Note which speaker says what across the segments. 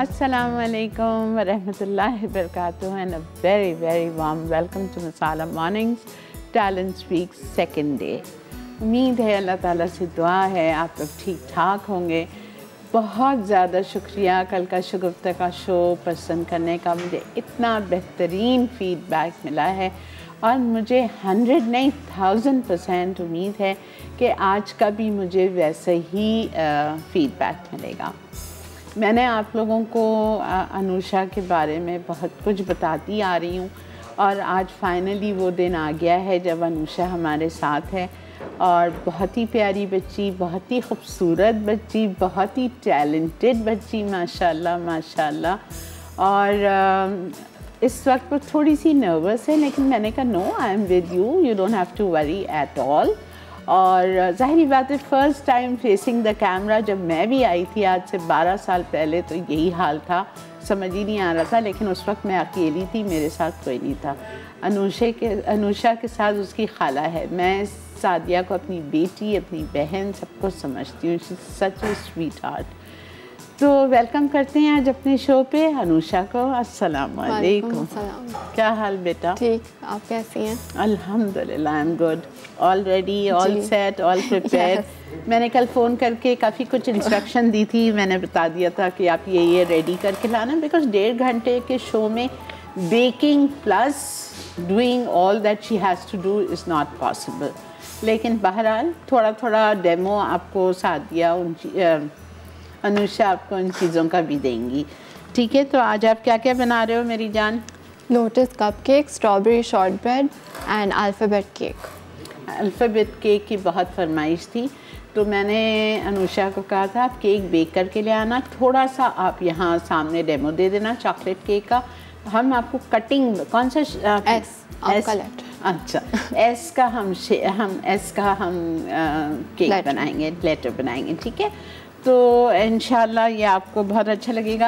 Speaker 1: Assalamu alaikum wa rahmatullahi wa barakatuh and a very warm welcome to Masala Mornings Talent Speaks second day. उम्मीद है अल्लाह ताला से दुआ है आप लोग ठीक ठाक होंगे। बहुत ज़्यादा शुक्रिया कल का शगुफ्ता का शो पसंद करने का, मुझे इतना बेहतरीन फ़ीडबैक मिला है और मुझे 100 नहीं 1000% उम्मीद है कि आज का भी मुझे वैसे ही फ़ीडबैक मिलेगा। मैंने आप लोगों को अनुषा के बारे में बहुत कुछ बताती आ रही हूँ और आज फाइनली वो दिन आ गया है जब अनुषा हमारे साथ है और बहुत ही प्यारी बच्ची, बहुत ही खूबसूरत बच्ची, बहुत ही टैलेंटेड बच्ची माशाल्लाह माशाल्लाह। और इस वक्त वो थोड़ी सी नर्वस है लेकिन मैंने कहा no I am with you, you don't have to worry at all. और ज़ाहिरी बात है first time facing the camera जब मैं भी आई थी आज से 12 साल पहले तो यही हाल था, समझ ही नहीं आ रहा था। लेकिन उस वक्त मैं अकेली थी, मेरे साथ कोई नहीं था। अनुषा के साथ उसकी खाला है। मैं सादिया को अपनी बेटी, अपनी बहन सबको समझती हूँ। She is such a sweetheart. तो वेलकम करते हैं आज अपने शो पे अनुषा को। अस्सलाम वालेकुम। क्या हाल बेटा?
Speaker 2: ठीक, आप कैसी हैं?
Speaker 1: अल्हम्दुलिल्लाह I am good, all ready, all set, all prepared. मैंने कल फ़ोन करके काफ़ी कुछ इंस्ट्रक्शन दी थी, मैंने बता दिया था कि आप ये रेडी करके लाना, बिकॉज 1.5 घंटे के शो में baking plus doing all that she has to do is not possible. लेकिन बहरहाल थोड़ा थोड़ा डेमो आपको सादिया अनुषा आपको उन चीज़ों का भी देंगी। ठीक है, तो आज आप क्या क्या बना रहे हो मेरी जान?
Speaker 2: Lotus cupcake, strawberry shortbread and alphabet cake.
Speaker 1: Alphabet cake की बहुत फरमाइश थी तो मैंने अनुषा को कहा था आप केक बेक करके ले आना, थोड़ा सा आप यहाँ सामने डेमो दे देना चॉकलेट केक का। हम आपको कटिंग कौन सा
Speaker 2: एस
Speaker 1: अच्छा एस का हम केक बनाएंगे, लेटर बनाएंगे। ठीक है, तो इंशाल्लाह ये आपको बहुत अच्छा लगेगा।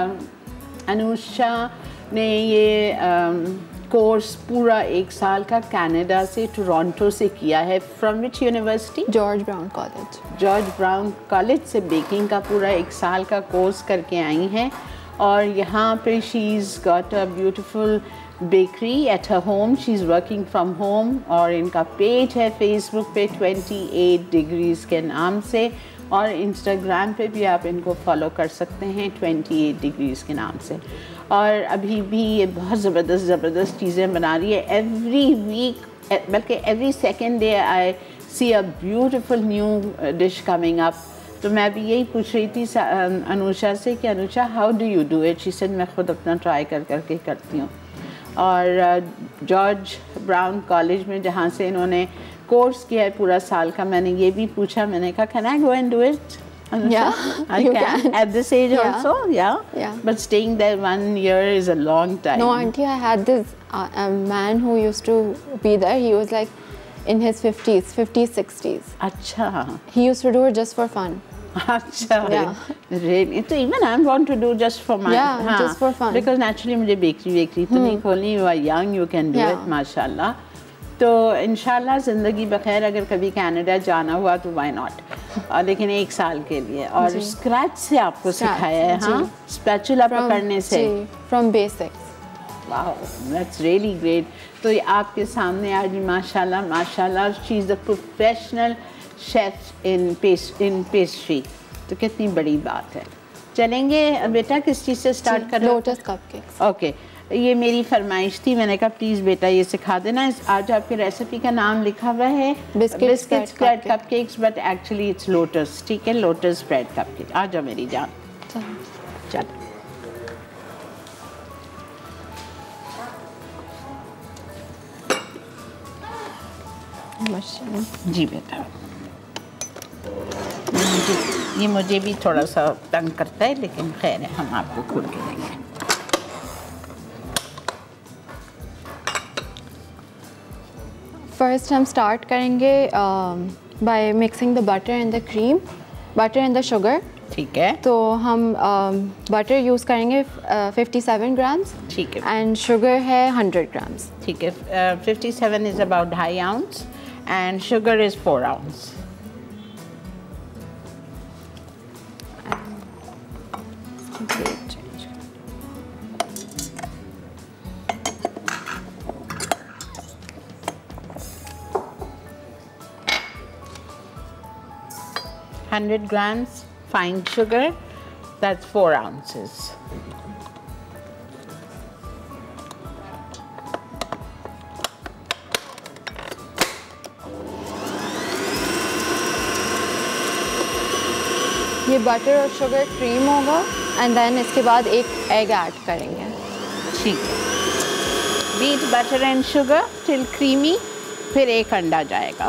Speaker 1: अनुषा ने ये कोर्स पूरा 1 साल का कनाडा से टोरंटो से किया है। From which university?
Speaker 2: George Brown college.
Speaker 1: George Brown college से बेकिंग का पूरा 1 साल का कोर्स करके आई हैं और यहाँ पे she is got a beautiful bakery at her home. She is working from home और इनका पेज है फेसबुक पे 28 डिग्रीज़ के नाम से और इंस्टाग्राम पे भी आप इनको फॉलो कर सकते हैं 28 डिग्रीज़ के नाम से। और अभी भी ये बहुत ज़बरदस्त चीज़ें बना रही है। एवरी वीक बल्कि every second day I see a beautiful new dish coming up. तो मैं भी यही पूछ रही थी अनुषा से कि Anusha how do you do it? She said मैं खुद अपना ट्राई करके करती हूँ। और जॉर्ज ब्राउन कॉलेज में जहाँ से इन्होंने कोर्स किया है पूरा साल का, मैंने ये भी पूछा, मैंने कहा can I go and do it?
Speaker 2: Yeah,
Speaker 1: I can at this age also. Yeah. But staying there 1 year is a long time.
Speaker 2: No auntie, I had this a man who used to be there. He was like in his 50s 60s.
Speaker 1: अच्छा.
Speaker 2: He used to do it just for fun.
Speaker 1: अच्छा.
Speaker 2: Yeah.
Speaker 1: Really? So even I want to do just for my.
Speaker 2: Yeah, just for fun.
Speaker 1: Because naturally मुझे bakery तो नहीं खोलनी. You are young, you can do it. माशाल्लाह. तो इंशाल्लाह ज़िंदगी बखैर अगर कभी कनाडा जाना हुआ तो वाई नॉट। लेकिन 1 साल के लिए और स्क्रैच से आपको सिखाया है? हाँ, स्पैचुला पकड़ने से
Speaker 2: फ्रॉम बेसिक्स।
Speaker 1: वाह, दैट्स रियली ग्रेट। तो ये आपके सामने आज माशाल्लाह she is a professional chef in pastry. तो कितनी बड़ी बात है। चलेंगे बेटा, किस चीज़ से स्टार्ट करें?
Speaker 2: Lotus cupcakes.
Speaker 1: ओके, ये मेरी फरमाइश थी, मैंने कहा प्लीज़ बेटा ये सिखा देना। आज आपकी रेसिपी का नाम लिखा हुआ है biscuit spread cupcakes, but actually it's lotus. ठीक है, लोटस स्प्रेड कपकेक। आ जाओ मेरी जान, चल। जी बेटा, ये मुझे भी थोड़ा सा तंग करता है लेकिन खैर है, हम आपको खोल के देंगे।
Speaker 2: फर्स्ट हम स्टार्ट करेंगे by mixing the butter and the cream, butter and the sugar.
Speaker 1: ठीक है,
Speaker 2: तो हम बटर यूज़ करेंगे 57 ग्राम्स।
Speaker 1: ठीक है,
Speaker 2: एंड शुगर है 100 ग्राम्स।
Speaker 1: ठीक है, 57 is about 2.5 ounce and sugar is 4 ounce.
Speaker 2: Great.
Speaker 1: 100 grams fine sugar, that's 4 ounces.
Speaker 2: ये बटर और शुगर क्रीम होगा एंड देन इसके बाद एक एग ऐड करेंगे।
Speaker 1: ठीक है, beat butter and sugar till creamy, फिर एक अंडा जाएगा।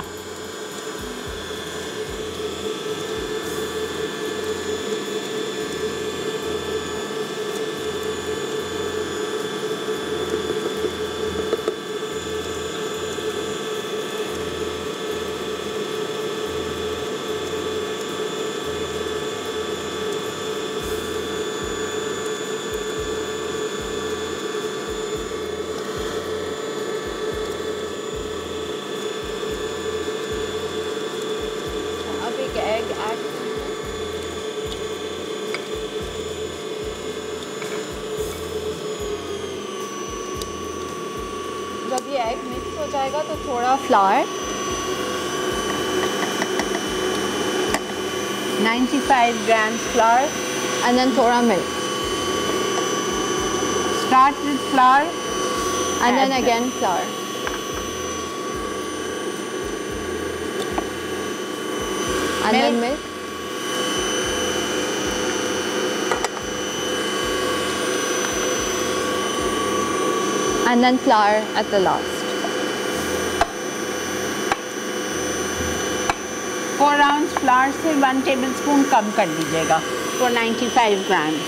Speaker 2: एग ऐड जब ये एग मिक्स हो जाएगा तो थोड़ा flour,
Speaker 1: 95 grams flour,
Speaker 2: and then थोड़ा milk,
Speaker 1: start with flour
Speaker 2: and then again flour, and then milk, and then flour at the last.
Speaker 1: 4 ounce flour से 1 tablespoon कम कर दीजिएगा for 95 grams.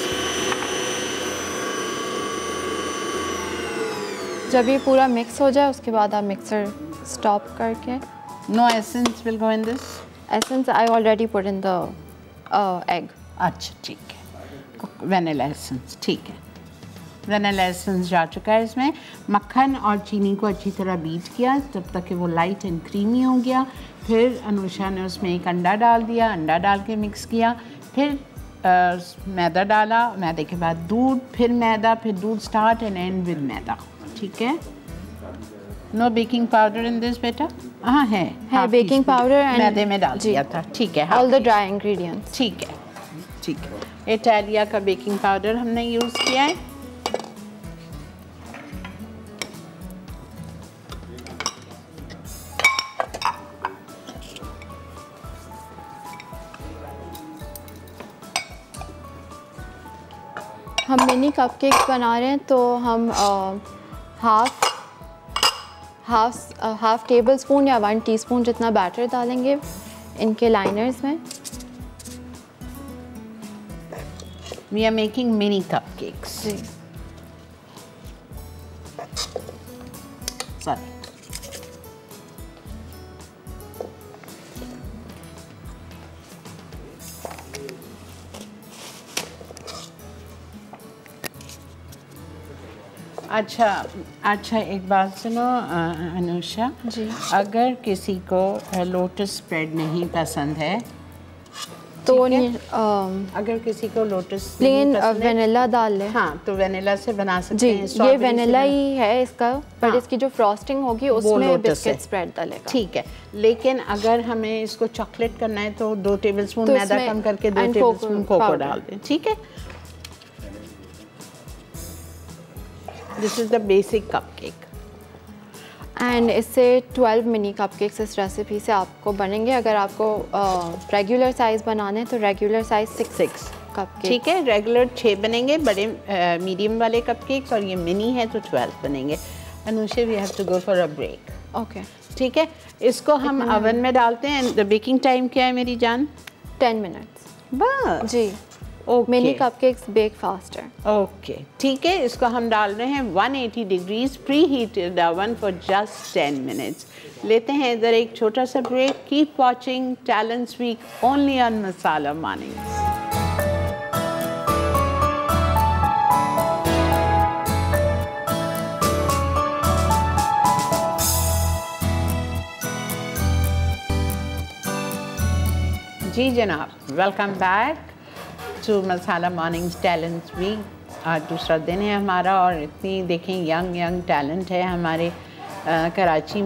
Speaker 2: जब ये पूरा मिक्स हो जाए उसके बाद आप मिक्सर स्टॉप करके,
Speaker 1: No essence will go in this.
Speaker 2: essence I already put in the egg.
Speaker 1: अच्छा ठीक है, वेनिला एसेंस, ठीक है, वेनिला एसेंस जा चुका है इसमें। मक्खन और चीनी को अच्छी तरह बीट किया जब तक कि वो लाइट एंड क्रीमी हो गया। फिर अनुषा ने उसमें एक अंडा डाल दिया, अंडा डाल के मिक्स किया, फिर मैदा डाला, मैदे के बाद दूध, फिर मैदा, फिर दूध, स्टार्ट एंड एंड विद मैदा। ठीक है, no baking powder in this बेटा? हाँ है
Speaker 2: बेकिंग पाउडर एंड
Speaker 1: मैदे में डाल दिया था। ठीक है,
Speaker 2: ऑल द ड्राई इंग्रेडिएंट्स।
Speaker 1: ठीक है, ठीक है। इटालिया का बेकिंग पाउडर हमने यूज़ किया है।
Speaker 2: हम मिनी कपकेक्स बना रहे हैं तो हम हाफ टेबल स्पून या 1 टीस्पून जितना बैटर डालेंगे इनके लाइनर्स में।
Speaker 1: We are making mini cupcakes.
Speaker 2: Ji.
Speaker 1: Sorry. अच्छा एक बात सुनो अनुषा
Speaker 2: जी,
Speaker 1: अगर किसी को लोटस स्प्रेड नहीं पसंद है
Speaker 2: तो
Speaker 1: अगर किसी को लोटस
Speaker 2: प्लेन वेनिला डाल लें।
Speaker 1: हाँ, तो वेनिला से बना सकते
Speaker 2: जी,
Speaker 1: हैं।
Speaker 2: ये वेनिला ही है इसका, बट
Speaker 1: हाँ,
Speaker 2: इसकी जो फ्रॉस्टिंग होगी उसमें बिस्किट स्प्रेड डालेगा।
Speaker 1: ठीक है, लेकिन अगर हमें इसको चॉकलेट करना है तो 2 टेबलस्पून मैदा कम करके 2 टेबलस्पून कोको डाल दें। ठीक है, this is the basic cupcake.
Speaker 2: And इससे 12 मिनी कपकेक्स इस रेसिपी से आपको बनेंगे। अगर आपको रेगुलर साइज़ बनाने हैं तो रेगुलर साइज़ 6 कपकेक। ठीक
Speaker 1: है, रेगुलर 6 बनेंगे, बड़े मीडियम वाले कपकेक्स, और ये मिनी है तो 12 बनेंगे। Anusha we have to go for a break.
Speaker 2: Okay,
Speaker 1: ठीक है, इसको हम ओवन में डालते हैं। द बेकिंग टाइम क्या है मेरी जान?
Speaker 2: 10 मिनट्स
Speaker 1: बस।
Speaker 2: जी, mini cupcakes bake faster.
Speaker 1: Okay, ठीक है, इसको हम डाल रहे हैं 180 degrees preheated oven for just 10 minutes. लेते हैं इधर एक छोटा सा ब्रेक। Keep watching talents week only on Masala Mornings. जी जनाब, welcome back to Masala Mornings talents week. आज दूसरा दिन है हमारा, और इतनी देखें यंग टैलेंट है हमारे कराची में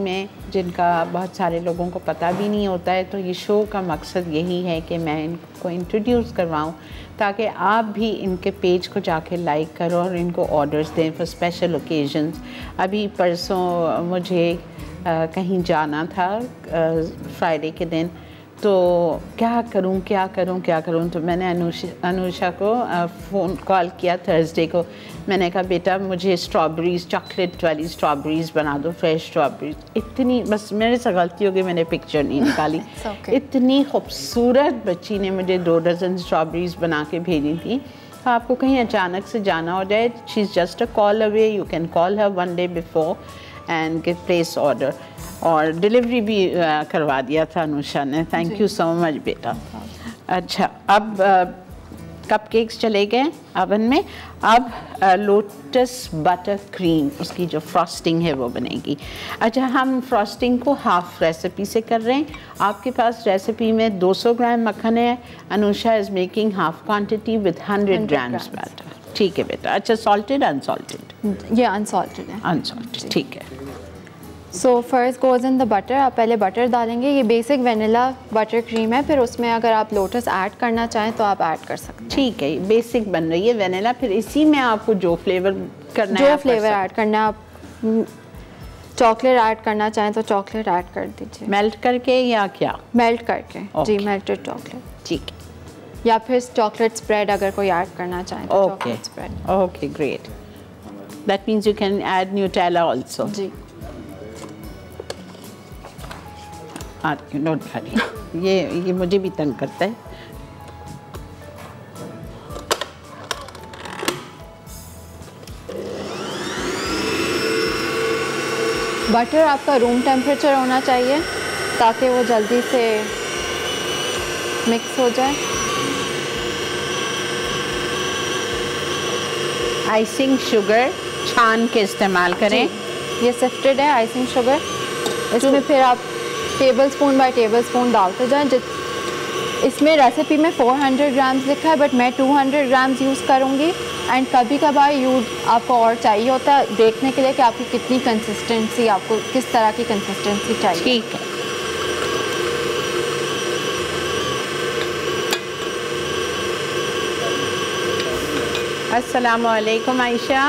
Speaker 1: जिनका बहुत सारे लोगों को पता भी नहीं होता है, तो ये शो का मकसद यही है कि मैं इनको इंट्रोड्यूस करवाऊँ ताकि आप भी इनके पेज को जाके लाइक करो और इनको ऑर्डर्स दें फॉर स्पेशल ओकेजन्स। अभी परसों मुझे कहीं जाना था फ्राइडे के दिन, तो क्या करूं, तो मैंने अनुषा को फ़ोन कॉल किया थर्सडे को। मैंने कहा बेटा मुझे स्ट्रॉबेरीज़, चॉकलेट वाली स्ट्रॉबेरीज़ बना दो, फ्रेश स्ट्रॉबेरीज़। इतनी, बस मेरे से गलती हो गई, मैंने पिक्चर नहीं निकाली। इतनी खूबसूरत बच्ची ने मुझे 2 डज़न स्ट्रॉबेरीज़ बना के भेजी थी। तो आपको कहीं अचानक से जाना हो जाए, she is just a call away, you can call her 1 day before and get place order. और डिलीवरी भी करवा दिया था अनुषा ने। थैंक यू सो मच बेटा। अच्छा, अब कपकेक्स चले गए अवन में। अब लोटस बटर क्रीम, उसकी जो फ्रॉस्टिंग है वो बनेगी। अच्छा, हम फ्रॉस्टिंग को हाफ रेसिपी से कर रहे हैं। आपके पास रेसिपी में 200 ग्राम मक्खन है। Anusha is making half quantity with 100 grams butter. ठीक है बेटा। अच्छा, सॉल्टेड अनसॉल्टेड?
Speaker 2: ये अनसॉल्टेड है।
Speaker 1: अनसॉल्टेड, ठीक है।
Speaker 2: So first goes in the butter. आप पहले बटर डालेंगे। ये बेसिक वेनिला बटर क्रीम है, फिर उसमें अगर आप लोटस ऐड करना चाहें तो आप ऐड कर सकते हैं।
Speaker 1: ठीक है, बेसिक बन रही है वेनिला, फिर इसी में आपको जो फ्लेवर करना है,
Speaker 2: जो फ्लेवर ऐड करना है, आप चॉकलेट ऐड करना चाहें तो चॉकलेट ऐड कर दीजिए।
Speaker 1: मेल्ट करके या क्या?
Speaker 2: मेल्ट करके। जी, मेल्टेड चॉकलेट।
Speaker 1: ठीक है।
Speaker 2: या फिर चॉकलेट स्प्रेड अगर कोई ऐड करना चाहें तो chocolate spread.
Speaker 1: Okay, great. That means you can add Nutella also.
Speaker 2: जी।
Speaker 1: नोट करिए, ये मुझे भी तंग करता है।
Speaker 2: बटर आपका रूम टेम्परेचर होना चाहिए ताकि वो जल्दी से मिक्स हो जाए।
Speaker 1: आइसिंग शुगर छान के इस्तेमाल करें।
Speaker 2: ये सिफ्टेड है आइसिंग शुगर। इसमें फिर आप tablespoon by tablespoon डालते जाएं। इसमें रेसिपी में 400 ग्राम्स लिखा है, बट मैं 200 ग्राम्स यूज़ करूँगी। एंड कभी कभार आपको और चाहिए होता है देखने के लिए कि आपकी कितनी कंसिस्टेंसी, आपको किस तरह की कंसिस्टेंसी चाहिए।
Speaker 1: ठीक है। अस्सलाम वालेकुम आयशा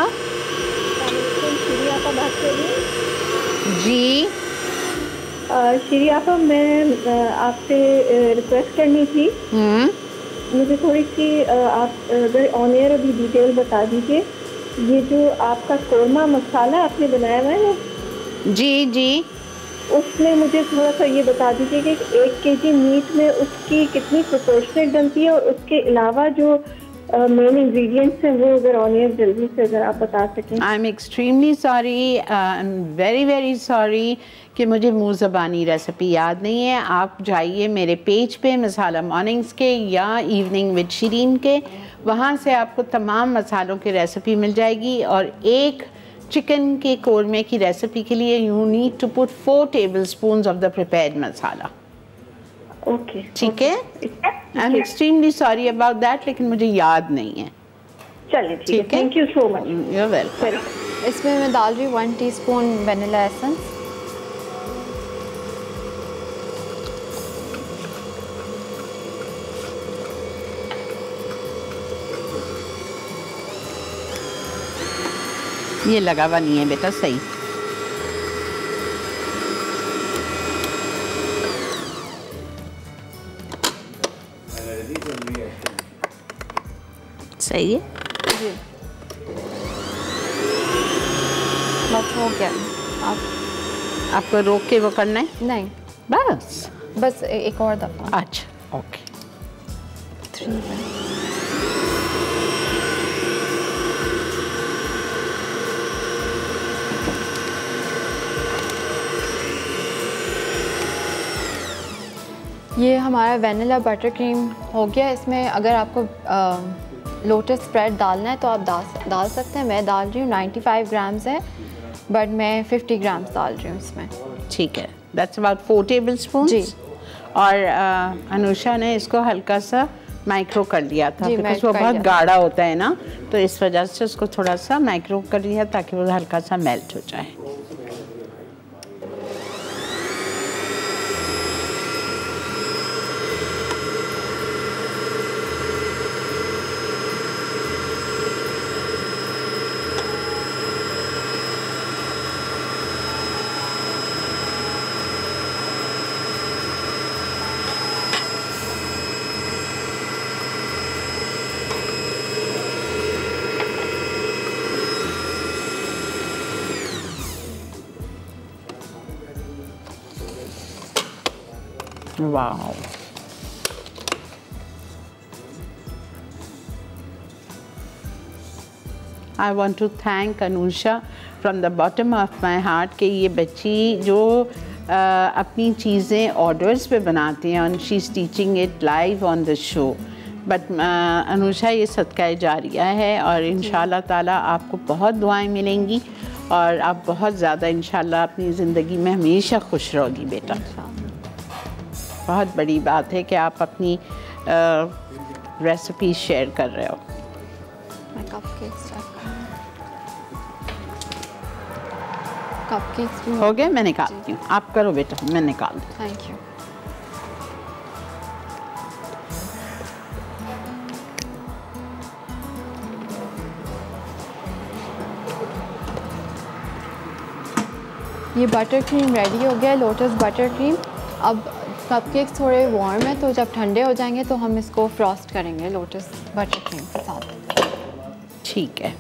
Speaker 1: जी।
Speaker 3: श्री आपा, मैं आपसे रिक्वेस्ट करनी थी। मुझे थोड़ी सी आप अगर ऑन एयर अभी डिटेल बता दीजिए। ये जो आपका कोरमा मसाला आपने बनाया हुआ है ना? जी जी। उसमें मुझे थोड़ा सा ये बता दीजिए कि 1 kg मीट में उसकी कितनी प्रोपोर्शनेट बनती है, और उसके अलावा जो मेन इंग्रेडिएंट्स हैं वो अगर ऑन एयर जल्दी से अगर आप बता सकें।
Speaker 1: I am extremely sorry, I am very very sorry कि मुझे मुँह ज़बानी रेसिपी याद नहीं है। आप जाइए मेरे पेज पे मसाला मॉर्निंग्स के या इवनिंग विद शिरीन के, वहाँ से आपको तमाम मसालों की रेसिपी मिल जाएगी। और एक चिकन के कोरमे की रेसिपी के लिए you need to put 4 tablespoons of the prepared masala.
Speaker 3: Okay,
Speaker 1: ठीक है। I am extremely sorry about that, लेकिन मुझे याद नहीं है।
Speaker 3: चलिए ठीक है, thank you so much.
Speaker 1: You are welcome.
Speaker 2: इसमें मैं डाल रही हूँ 1 टीस्पून वेनिला एसेंस।
Speaker 1: ये लगा हुआ नहीं है बेटा, सही। सही है
Speaker 2: जी। बस हो गया।
Speaker 1: आपको रोक के वो करना है?
Speaker 2: नहीं, बस एक और दफ़ा।
Speaker 1: अच्छा, ओके।
Speaker 2: 3 ये हमारा वेनिला बटर क्रीम हो गया। इसमें अगर आपको लोटस स्प्रेड डालना है तो आप डाल सकते हैं। मैं डाल रही हूँ 95 ग्राम्स है, बट मैं 50 ग्राम्स डाल रही हूँ इसमें।
Speaker 1: ठीक है, दैट्स अबाउट 4 tablespoons।
Speaker 2: जी।
Speaker 1: और अनुषा ने इसको हल्का सा माइक्रो कर लिया था, बिकॉज वो बहुत गाढ़ा होता है ना, तो इस वजह से उसको थोड़ा सा माइक्रो कर लिया ताकि वो हल्का सा मेल्ट हो जाए। Wow, I want to thank Anusha from the bottom of my heart कि ये बच्ची जो अपनी चीज़ें ऑर्डर्स पे बनाती हैं और she is teaching it live on the show. But Anusha ये सदका जारिया है और इंशाल्लाह ताला आपको बहुत दुआएं मिलेंगी और आप बहुत ज़्यादा इंशाल्लाह अपनी ज़िंदगी में हमेशा खुश रहोगी बेटा। बहुत बड़ी बात है कि आप अपनी रेसिपी शेयर कर रहे हो।
Speaker 2: कपकेक्स भी
Speaker 1: हो गए, मैं निकालती हूँ, आप करो बेटा, मैं निकाल दूँ।
Speaker 2: Thank you. ये बटर क्रीम रेडी हो गया, लोटस बटर क्रीम। अब कपकेक्स थोड़े वार्म है तो जब ठंडे हो जाएंगे तो हम इसको फ्रॉस्ट करेंगे लोटस बटर क्रीम के साथ।
Speaker 1: ठीक है,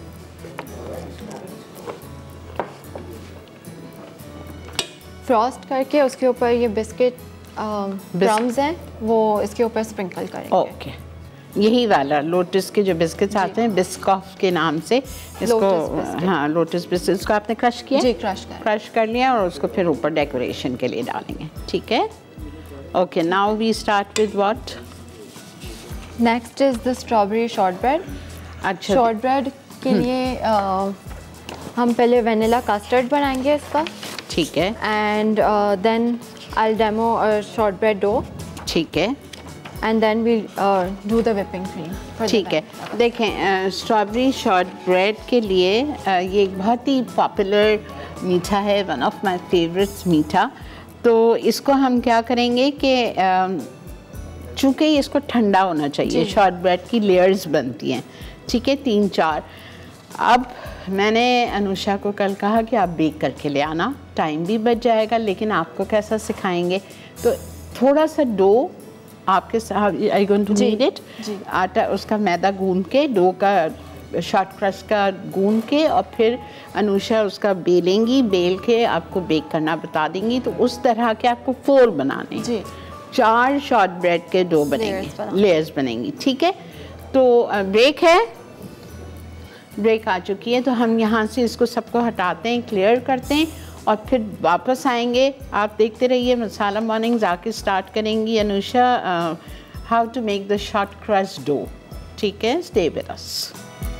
Speaker 2: फ्रॉस्ट करके उसके ऊपर ये बिस्किट क्रम्स हैं वो इसके ऊपर स्प्रिंकल करेंगे।
Speaker 1: ओके, यही वाला लोटस के जो बिस्किट्स आते हैं बिस्कॉफ के नाम से, इसको हाँ लोटस बिस्किट, इसको आपने क्रश किया?
Speaker 2: जी, क्रश
Speaker 1: कर लिया और उसको फिर ऊपर डेकोरेशन के लिए डालेंगे। ठीक है, okay, now we start with what?
Speaker 2: Next is the strawberry shortbread.
Speaker 1: अच्छा,
Speaker 2: शॉर्टब्रेड के लिए हम पहले वेनिला कस्टर्ड बनाएंगे इसका।
Speaker 1: ठीक है,
Speaker 2: and then I demo shortbread dough.
Speaker 1: ठीक है,
Speaker 2: and then we do the whipping cream.
Speaker 1: ठीक है, देखें स्ट्रॉबेरी शॉर्टब्रेड के लिए ये एक बहुत ही पॉपुलर मीठा है, वन ऑफ माय फेवरेट्स मीठा। तो इसको हम क्या करेंगे कि चूँकि इसको ठंडा होना चाहिए, शॉर्टब्रेड की लेयर्स बनती हैं, ठीक है, 3-4। अब मैंने अनुषा को कल कहा कि आप बेक करके ले आना, टाइम भी बच जाएगा, लेकिन आपको कैसा सिखाएंगे। तो थोड़ा सा डो आपके साथ, I going to need it, आटा उसका मैदा गूंद के, डो का शॉर्ट क्रस्ट का गूंद के, और फिर अनुषा उसका बेलेंगी, बेल के आपको बेक करना बता देंगी। तो उस तरह के आपको 4 बनाने, 4 शॉर्ट ब्रेड के डो बनेंगे, लेयर्स बनेंगी। ठीक है, तो ब्रेक है, ब्रेक आ चुकी है, तो हम यहाँ से इसको सबको हटाते हैं, क्लियर करते हैं और फिर वापस आएंगे। आप देखते रहिए, मसाला मॉर्निंग्स आके स्टार्ट करेंगी Anusha how to make the shortcrust dough. ठीक है, स्टे विद अस।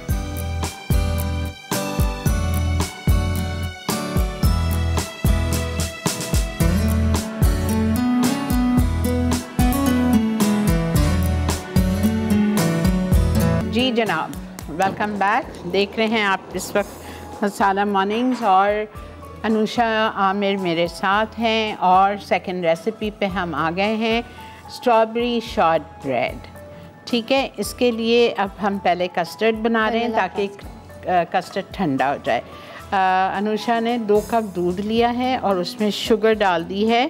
Speaker 1: जी जनाब, वेलकम बैक। देख रहे हैं आप इस वक्त मसाला मॉर्निंग्स और अनुषा आमिर मेरे साथ हैं और सेकंड रेसिपी पे हम आ गए हैं, स्ट्रॉबेरी शॉर्ट ब्रेड। ठीक है, इसके लिए अब हम पहले कस्टर्ड बना रहे हैं ताकि कस्टर्ड ठंडा हो जाए। अनुषा ने 2 कप दूध लिया है और उसमें शुगर डाल दी है,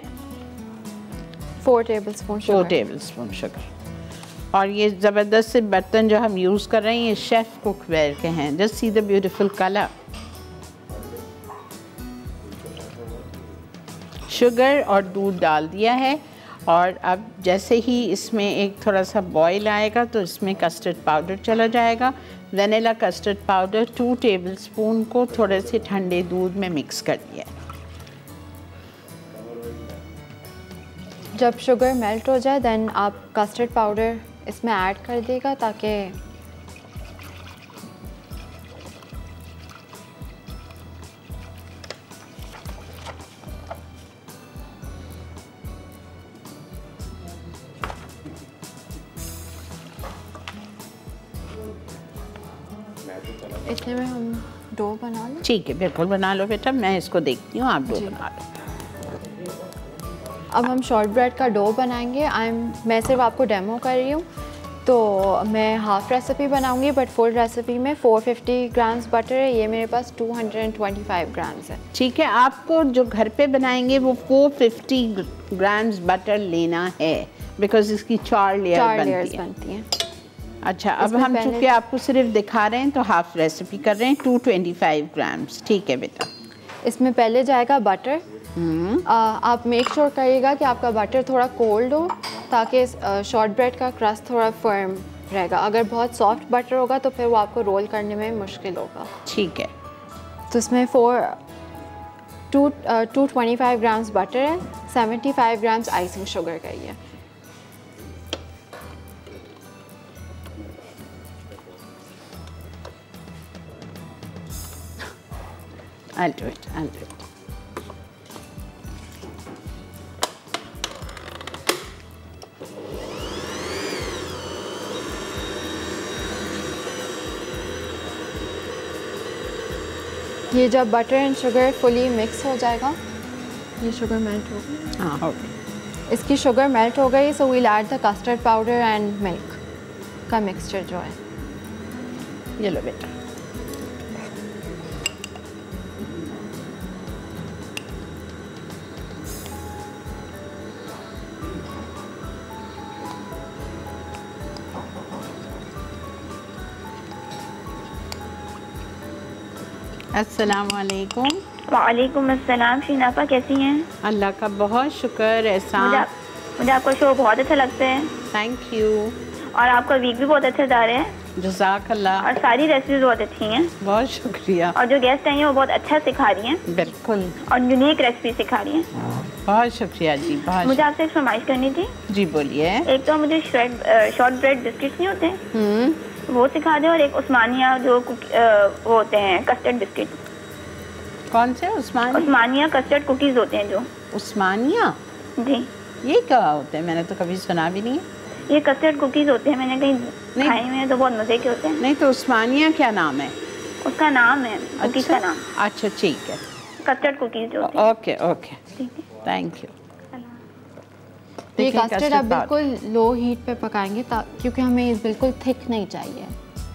Speaker 2: 4 टेबलस्पून
Speaker 1: शुगर। और ये ज़बरदस्त से बर्तन जो हम यूज़ कर रहे हैं ये शेफ़ कुकवेयर के हैं। Just see the beautiful colour. Sugar और दूध डाल दिया है और अब जैसे ही इसमें एक थोड़ा सा बॉईल आएगा तो इसमें कस्टर्ड पाउडर चला जाएगा। वेनिला कस्टर्ड पाउडर 2 टेबलस्पून को थोड़े से ठंडे दूध में मिक्स कर दिया है।
Speaker 2: जब शुगर मेल्ट हो जाए देन आप कस्टर्ड पाउडर इसमें ऐड कर देगा ताकि इतने में हम डो बना लें।
Speaker 1: ठीक है, बिल्कुल बना लो बेटा, मैं इसको देखती हूँ, आप डो बना लो।
Speaker 2: अब हम शॉर्ट ब्रेड का डो बनाएंगे। मैं सिर्फ आपको डेमो कर रही हूँ, तो मैं हाफ़ रेसिपी बनाऊंगी बट फुल रेसिपी में 450 ग्राम्स बटर है, ये मेरे पास 225 ग्राम्स है।
Speaker 1: ठीक है, आपको जो घर पे बनाएंगे वो 450 ग्राम्स बटर लेना है बिकॉज इसकी 4 लेयर्स
Speaker 2: बनती हैं।
Speaker 1: अच्छा, अब हम चूँकि आपको सिर्फ दिखा रहे हैं तो हाफ़ रेसिपी कर रहे हैं, 225 ग्राम्स। ठीक है बेटा,
Speaker 2: इसमें पहले जाएगा बटर। आप मेक श्योर करिएगा कि आपका बटर थोड़ा कोल्ड हो, ताकि शॉर्ट ब्रेड का क्रस्ट थोड़ा फर्म रहेगा। अगर बहुत सॉफ्ट बटर होगा तो फिर वो आपको रोल करने में मुश्किल होगा।
Speaker 1: ठीक है।
Speaker 2: तो इसमें 225 ग्राम्स बटर है, 75 ग्राम्स आइसिंग शुगर का ही है।
Speaker 1: I'll do it.
Speaker 2: ये जब butter and sugar fully mix हो जाएगा, ये शुगर मेल्ट हो गई।
Speaker 1: हाँ, हो गई।
Speaker 2: इसकी शुगर मेल्ट हो गई, so we'll add the custard powder and milk का मिक्सचर जो है।
Speaker 1: ये लो बेटा। अस्सलामुअलैकुम।
Speaker 4: वालेकुम अस्सलाम। शीनापा कैसी हैं?
Speaker 1: अल्लाह का बहुत शुक्र। ऐसा
Speaker 4: मुझे आपका शो बहुत अच्छा लगता है।
Speaker 1: Thank you.
Speaker 4: और आपका वीक भी बहुत अच्छा जा रहा है।
Speaker 1: जज़ाकल्लाह।
Speaker 4: और सारी रेसिपीज बहुत अच्छी हैं।
Speaker 1: बहुत शुक्रिया।
Speaker 4: और जो गेस्ट आई हैं वो बहुत अच्छा सिखा रही हैं।
Speaker 1: बिल्कुल।
Speaker 4: और यूनिक रेसिपी सिखा रही हैं।
Speaker 1: बहुत शुक्रिया जी। बहुत
Speaker 4: मुझे आपसे एक फरमाइश करनी थी।
Speaker 1: जी बोलिए।
Speaker 4: एक तो मुझे शॉर्ट ब्रेड बिस्किट्स नहीं होते, वो सिखा दें, और एक उस्मानिया जो वो होते हैं कस्टर्ड बिस्किट।
Speaker 1: कौन से?
Speaker 4: उस्मानिया कस्टर्ड कुकीज़ होते हैं जो।
Speaker 1: उस्मानिया?
Speaker 4: जी।
Speaker 1: ये क्या होते हैं? मैंने तो कभी सुना भी नहीं।
Speaker 4: ये कस्टर्ड कुकीज़ होते हैं, मैंने कहीं खाए हुए हैं तो बहुत मज़े के होते हैं।
Speaker 1: नहीं तो उस्मानिया क्या नाम है?
Speaker 4: उसका नाम है कुकीज़ का नाम।
Speaker 1: अच्छा ठीक है।
Speaker 4: कस्टर्ड कुकीज़ जो होते हैं।
Speaker 1: Okay okay, thank you.
Speaker 2: ये कस्टर्ड आप बिल्कुल लो हीट पे पकाएंगे क्योंकि हमें ये बिल्कुल थिक नहीं चाहिए।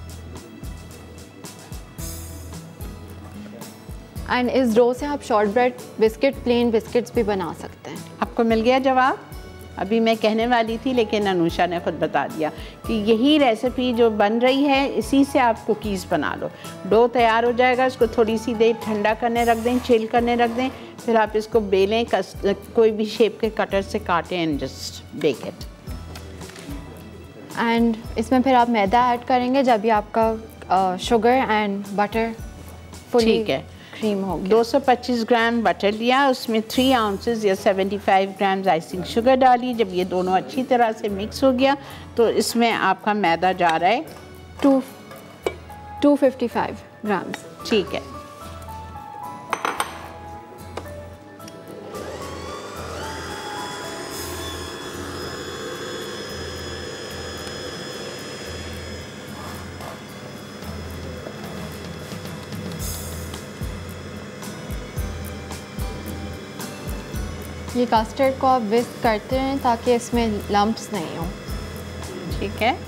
Speaker 2: एंड इस डो से आप shortbread biscuit, plain biscuits भी बना सकते हैं।
Speaker 1: आपको मिल गया जवाब? अभी मैं कहने वाली थी लेकिन अनुषा ने खुद बता दिया कि यही रेसिपी जो बन रही है इसी से आप कुकीज़ बना लो। डो तैयार हो जाएगा, इसको थोड़ी सी देर ठंडा करने रख दें, चिल करने रख दें, फिर आप इसको बेलें, कोई भी शेप के कटर से काटें and just bake it.
Speaker 2: And इसमें फिर आप मैदा ऐड करेंगे जब भी आपका sugar and butter fully cream हो गया।
Speaker 1: 225 ग्राम बटर लिया, उसमें 3 आउंसेस या 75 ग्राम आइसिंग शुगर डाली। जब ये दोनों अच्छी तरह से मिक्स हो गया तो इसमें आपका मैदा जा रहा है
Speaker 2: 255 ग्राम्स।
Speaker 1: ठीक है।
Speaker 2: ये कस्टर्ड को आप विस्क करते रहें ताकि इसमें लम्प्स नहीं हों।
Speaker 1: ठीक है।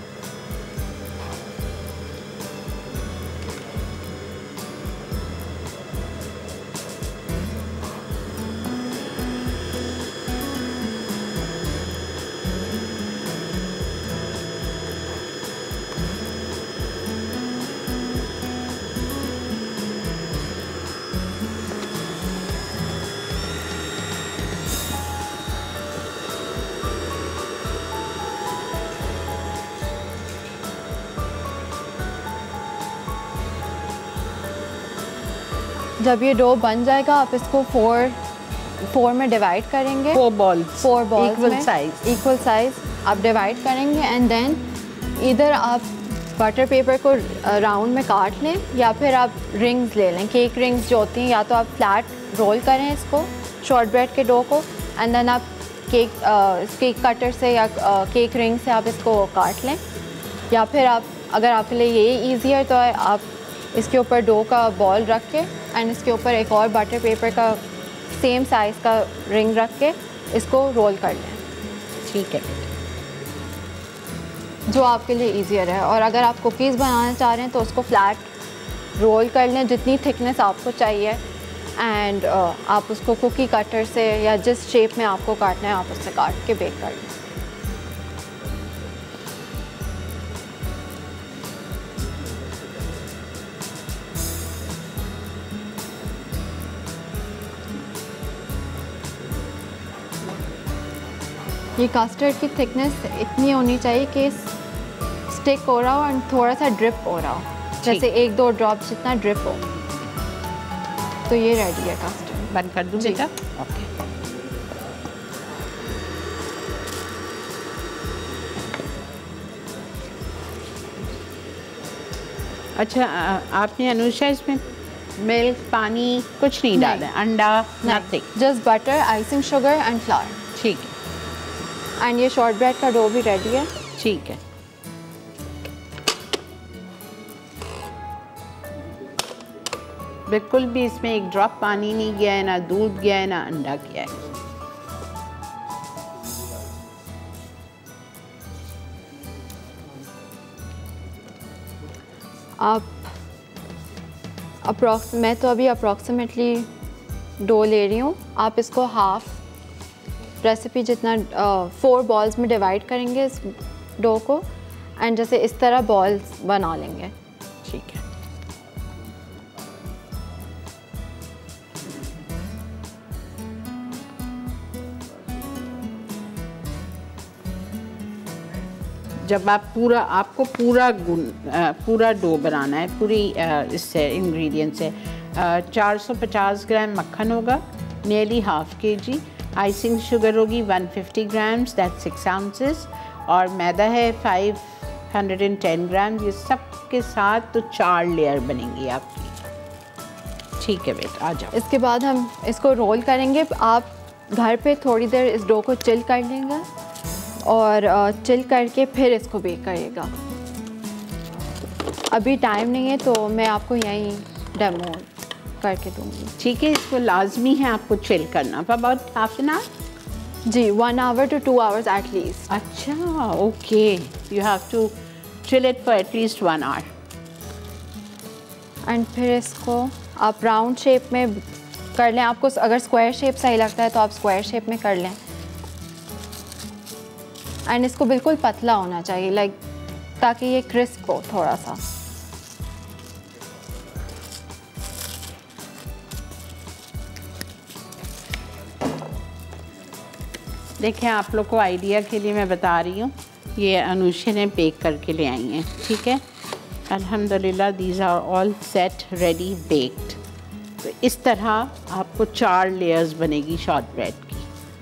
Speaker 2: जब ये डो बन जाएगा आप इसको 4 में डिवाइड करेंगे।
Speaker 1: 4 बॉल्स
Speaker 2: इक्वल साइज आप डिवाइड करेंगे एंड देन इधर आप बटर पेपर को राउंड में काट लें या फिर आप रिंग्स ले लें, केक रिंग्स जो होती हैं। या तो आप फ्लैट रोल करें इसको शॉर्ट ब्रेड के डो को एंड देन आप केक कटर से या केक रिंग से आप इसको काट लें। या फिर आप अगर आपके लिए ये ईजी है तो आप इसके ऊपर डो का बॉल रख के एंड इसके ऊपर एक और बटर पेपर का सेम साइज़ का रिंग रख के इसको रोल कर लें।
Speaker 1: ठीक है,
Speaker 2: जो आपके लिए ईजियर है। और अगर आप कुकीज़ बनाना चाह रहे हैं तो उसको फ्लैट रोल कर लें जितनी थिकनेस आपको चाहिए एंड आप उसको कुकी कटर से या जिस शेप में आपको काटना है आप उससे काट के बेक कर लें। ये कस्टर्ड की थिकनेस इतनी होनी चाहिए कि स्टिक हो रहा हो और थोड़ा सा ड्रिप हो रहा हो, जैसे 1-2 ड्रॉप जितना ड्रिप हो। तो ये रेडी है कस्टर्ड।
Speaker 1: बंद कर दूँ बेटा? ओके। अच्छा, आपने अनुषा इसमें मिल्क, पानी कुछ नहीं डाला, अंडा, nothing,
Speaker 2: just butter, icing sugar and flour.
Speaker 1: ठीक है।
Speaker 2: एंड ये शॉर्ट ब्रेड का डो भी रेडी है।
Speaker 1: ठीक है। बिल्कुल भी इसमें एक ड्रॉप पानी नहीं गया है, ना दूध गया है, ना अंडा गया है।
Speaker 2: आप मैं तो अभी अप्रॉक्सीमेटली डो ले रही हूँ। आप इसको हाफ रेसिपी जितना 4 बॉल्स में डिवाइड करेंगे इस डो को, एंड जैसे इस तरह बॉल्स बना लेंगे।
Speaker 1: ठीक है। जब आप आपको पूरा डो बनाना है, पूरी इससे इंग्रेडिएंट से 450 ग्राम मक्खन होगा, नियरली ½ kg, आइसिंग शुगर होगी 150 ग्राम्स, दैट 6 ounces, और मैदा है 510 ग्राम। ये सब के साथ तो 4 लेयर बनेंगी आपकी। ठीक है बेटा, आ जाओ।
Speaker 2: इसके बाद हम इसको रोल करेंगे। आप घर पे थोड़ी देर इस डो को चिल कर लेंगे और चिल करके फिर इसको बेक करिएगा। अभी टाइम नहीं है तो मैं आपको यहीं डेमो करके दूंगी।
Speaker 1: ठीक है, इसको लाजमी है आपको चिल करना फॉर अबाउट ½ an hour।
Speaker 2: जी, 1 hour to 2 hours at least.
Speaker 1: अच्छा, okay, you have to chill it for at least 1 hour।
Speaker 2: And फिर इसको आप राउंड शेप में कर लें। आपको अगर स्क्वायर शेप सही लगता है तो आप स्क्वायर शेप में कर लें। एंड इसको बिल्कुल पतला होना चाहिए, लाइक ताकि ये क्रिस्प हो थोड़ा सा।
Speaker 1: देखिए, आप लोग को आइडिया के लिए मैं बता रही हूँ, ये अनुषा ने बेक करके ले आई हैं। ठीक है, अल्हम्दुलिल्लाह these are all set ready baked. तो इस तरह आपको 4 लेयर्स बनेगी शॉर्ट ब्रेड की।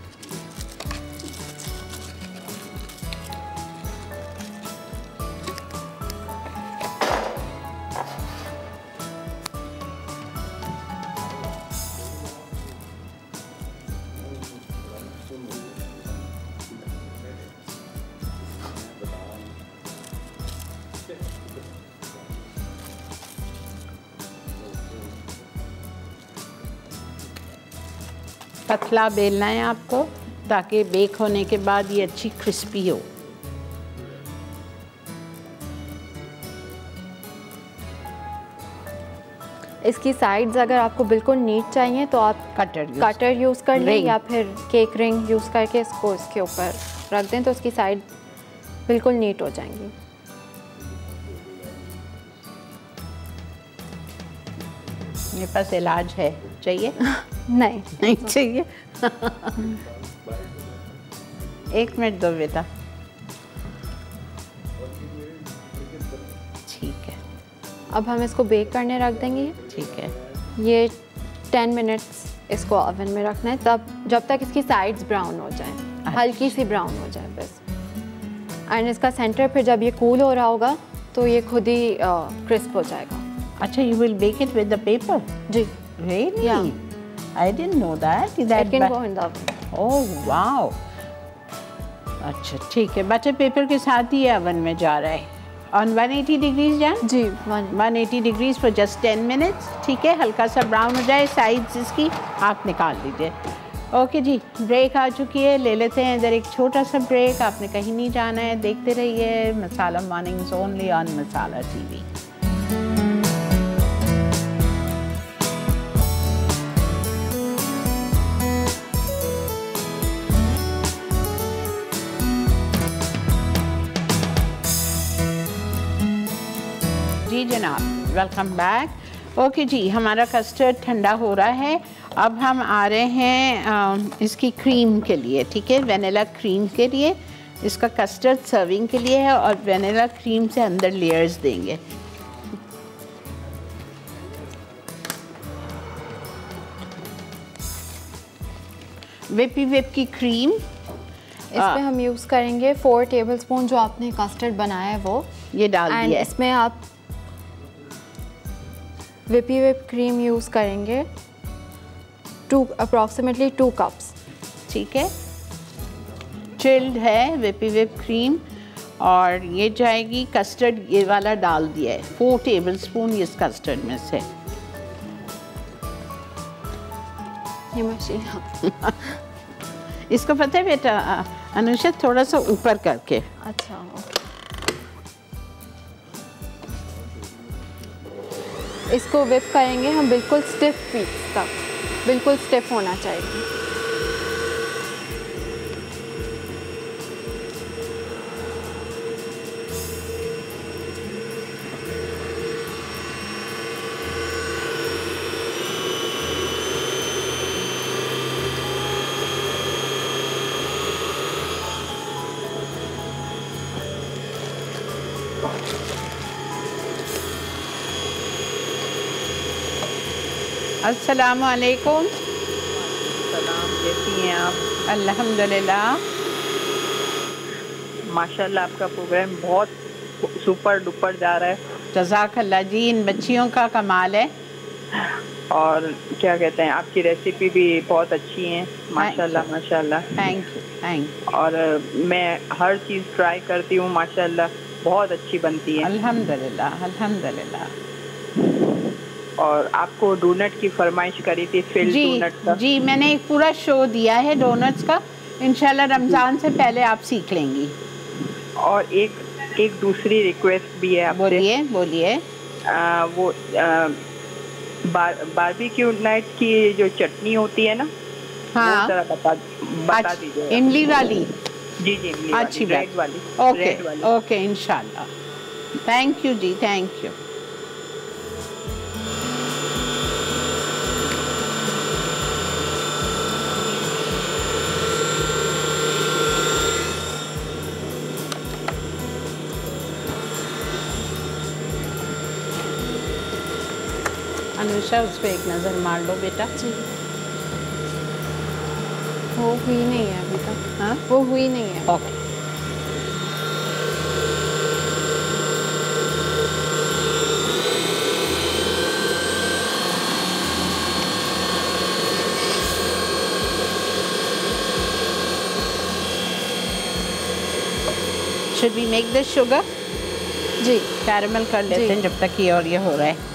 Speaker 1: पतला बेलना है आपको ताकि बेक होने के बाद ये अच्छी क्रिस्पी हो।
Speaker 2: इसकी साइड्स अगर आपको बिल्कुल नीट चाहिए तो आप कटर यूज़ कर लें या फिर केक रिंग यूज़ करके इसको इसके ऊपर रख दें तो उसकी साइड बिल्कुल नीट हो जाएंगी।
Speaker 1: मेरे पास इलाज है, चाहिए?
Speaker 2: नहीं
Speaker 1: चाहिए। 1 मिनट दो बेटा। ठीक है,
Speaker 2: अब हम इसको बेक करने रख देंगे।
Speaker 1: ठीक है,
Speaker 2: ये 10 मिनट्स इसको ओवन में रखना है, तब जब तक इसकी साइड्स ब्राउन हो जाएं, हल्की सी ब्राउन हो जाए बस। एंड इसका सेंटर फिर जब ये कूल हो रहा होगा तो ये खुद ही क्रिस्प हो जाएगा।
Speaker 1: अच्छा, you will bake it with the paper?
Speaker 2: Ji.
Speaker 1: Really?
Speaker 2: Yeah.
Speaker 1: I didn't know that.
Speaker 2: It can go in the oven.
Speaker 1: Oh wow. अच्छा, ठीक है, बटर पेपर के साथ ही ओवन में जा रहा है। On 180 डिग्रीज जान?
Speaker 2: जी,
Speaker 1: 180 डिग्रीज for just 10 minutes। ठीक है, हल्का सा ब्राउन हो जाए साइड्स इसकी, आप निकाल लीजिए। ओके जी, ब्रेक आ चुकी है, ले लेते हैं इधर एक छोटा सा ब्रेक। आपने कहीं नहीं जाना है, देखते रहिए Masala mornings only on Masala TV। जी जनाब, वेलकम बैक। ओके जी, हमारा कस्टर्ड ठंडा हो रहा है। अब हम आ रहे हैं इसकी क्रीम के लिए, ठीक है, वेनिला क्रीम के लिए। इसका कस्टर्ड सर्विंग के लिए है और वेनिला क्रीम से अंदर लेयर्स देंगे। विपी विप की क्रीम
Speaker 2: इसमें हम यूज़ करेंगे 4 टेबलस्पून, जो आपने कस्टर्ड बनाया है वो
Speaker 1: ये डाल दिया है।
Speaker 2: इसमें आप विपी विप क्रीम यूज़ करेंगे अप्रॉक्सीमेटली 2 कप्स।
Speaker 1: ठीक है, चिल्ड है विपी विप क्रीम और ये जाएगी कस्टर्ड, ये वाला डाल दिया है 4 टेबलस्पून इस कस्टर्ड में से।
Speaker 2: ये मशीन
Speaker 1: इसको पता है बेटा अनुषा, थोड़ा सा ऊपर करके।
Speaker 2: अच्छा, इसको विप करेंगे हम बिल्कुल स्टिफ पीस तक, बिल्कुल स्टिफ होना चाहिए।
Speaker 1: अस्सलाम वालेकुम।
Speaker 5: सलाम, कैसी हैं आप?
Speaker 1: अल्हम्दुलिल्लाह।
Speaker 5: माशाल्लाह आपका प्रोग्राम बहुत सुपर डुपर जा रहा है।
Speaker 1: जज़ाकल्लाह जी, इन बच्चियों का कमाल है।
Speaker 5: और क्या कहते हैं, आपकी रेसिपी भी बहुत अच्छी है, माशाल्लाह माशाल्लाह।
Speaker 1: Thank you, thank you.
Speaker 5: और मैं हर चीज़ ट्राई करती हूँ, माशाल्लाह बहुत अच्छी बनती है।
Speaker 1: अल्हम्दुलिल्लाह, अल्हम्दुलिल्लाह।
Speaker 5: और आपको डोनट की फरमाइश करी थी, फिल डोनट का।
Speaker 1: जी, मैंने एक पूरा शो दिया है डोनट्स का, इंशाल्लाह रमज़ान से पहले आप सीख लेंगी।
Speaker 5: और एक दूसरी रिक्वेस्ट भी है आपसे।
Speaker 1: बोलिए बोलिए।
Speaker 5: वो बारबेक्यू नाइट की जो चटनी होती है ना,
Speaker 1: हाँ,
Speaker 5: वो जरा बता दीजिए।
Speaker 1: इमली वाली?
Speaker 5: जी जी, इमली
Speaker 1: अच्छी
Speaker 5: वाली,
Speaker 1: बात।
Speaker 5: रेड वाली।
Speaker 1: ओके
Speaker 5: रेड वाली।
Speaker 1: ओके, इंशाल्लाह। थैंक यू जी, थैंक यू। अनुषा, उस पर एक नज़र मार लो बेटा।
Speaker 2: जी, वो हुई नहीं है अभी तक।
Speaker 1: हाँ,
Speaker 2: वो हुई नहीं है।
Speaker 1: Okay. Should we make this sugar?
Speaker 2: जी,
Speaker 1: कैरमल कर लेते हैं जब तक ये और ये हो रहा है।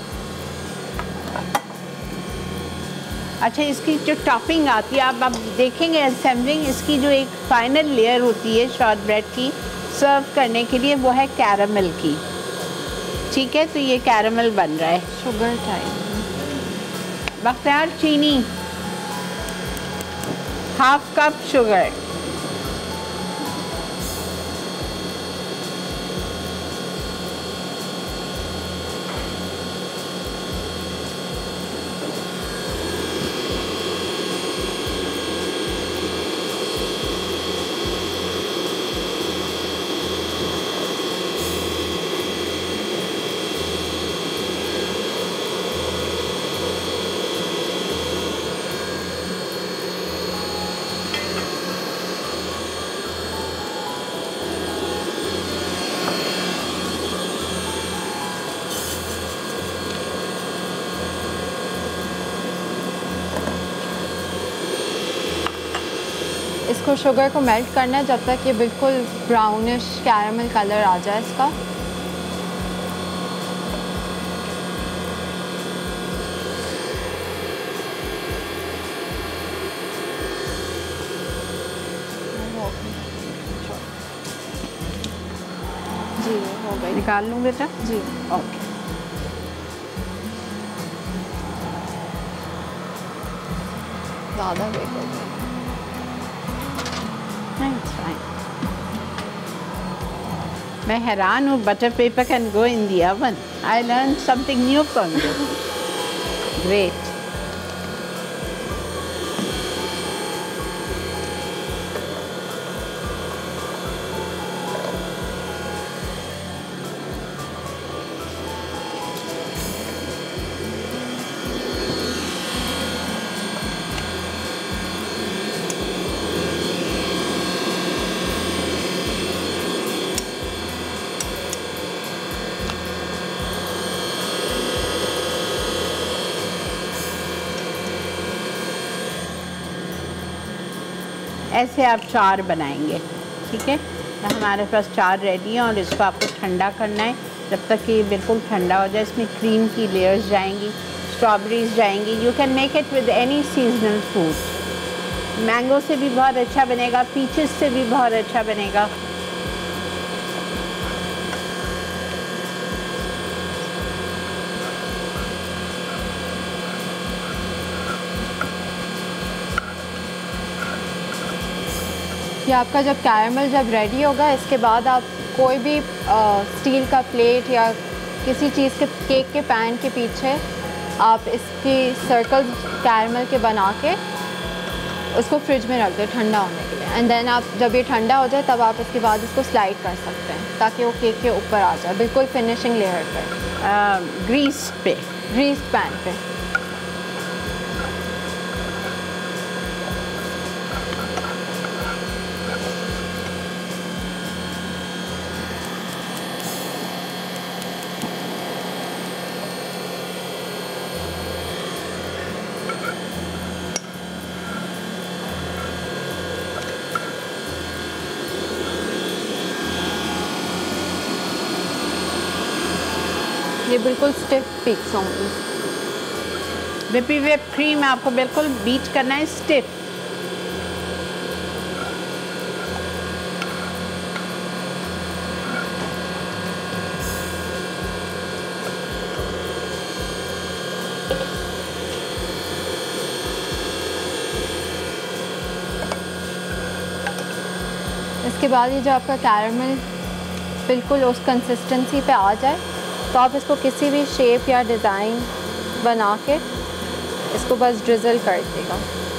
Speaker 1: अच्छा, इसकी जो टॉपिंग आती है, आप देखेंगे असेंबलिंग, इसकी जो एक फाइनल लेयर होती है शॉर्ट ब्रेड की सर्व करने के लिए, वो है कैरमल की। ठीक है, तो ये कैरमल बन रहा है।
Speaker 2: Sugar time.
Speaker 1: बख्तियार, चीनी 1/2 कप शुगर।
Speaker 2: इसको शुगर को मेल्ट करना है जब तक ये बिल्कुल ब्राउनिश कैरमल कलर आ जाए इसका। जी, हो गई।
Speaker 1: निकाल लूँ बेटा?
Speaker 2: जी,
Speaker 1: ओके।
Speaker 2: ज़्यादा बेक हो गया।
Speaker 1: It's fine. मैं हैरान हूँ, butter paper can go in the oven. I learn something new from you. Great. ऐसे आप 4 बनाएंगे, ठीक है। तो हमारे पास 4 रेडी हैं और इसको आपको ठंडा करना है जब तक कि ये बिल्कुल ठंडा हो जाए। इसमें क्रीम की लेयर्स जाएंगी, स्ट्रॉबेरीज जाएंगी। You can make it with any seasonal fruit. Mango से भी बहुत अच्छा बनेगा, पीचेस से भी बहुत अच्छा बनेगा।
Speaker 2: ये आपका जब कैरमल जब रेडी होगा, इसके बाद आप कोई भी स्टील का प्लेट या किसी चीज़ के केक के पैन के पीछे आप इसकी सर्कल कैरमल के बना के उसको फ्रिज में रख दो ठंडा होने के लिए। एंड देन आप जब ये ठंडा हो जाए तब आप इसके बाद इसको स्लाइड कर सकते हैं ताकि वो केक के ऊपर आ जाए, बिल्कुल फिनिशिंग लेयर पर।
Speaker 1: ग्रीस पैन पे।
Speaker 2: ये बिल्कुल स्टिफ पीक्स होंगी।
Speaker 1: व्हिप क्रीम आपको बिल्कुल बीट करना है स्टिफ।
Speaker 2: इसके बाद ये जो आपका कैरमल बिल्कुल उस कंसिस्टेंसी पे आ जाए तो आप इसको किसी भी शेप या डिज़ाइन बना के इसको बस ड्रिज़ल कर देगा।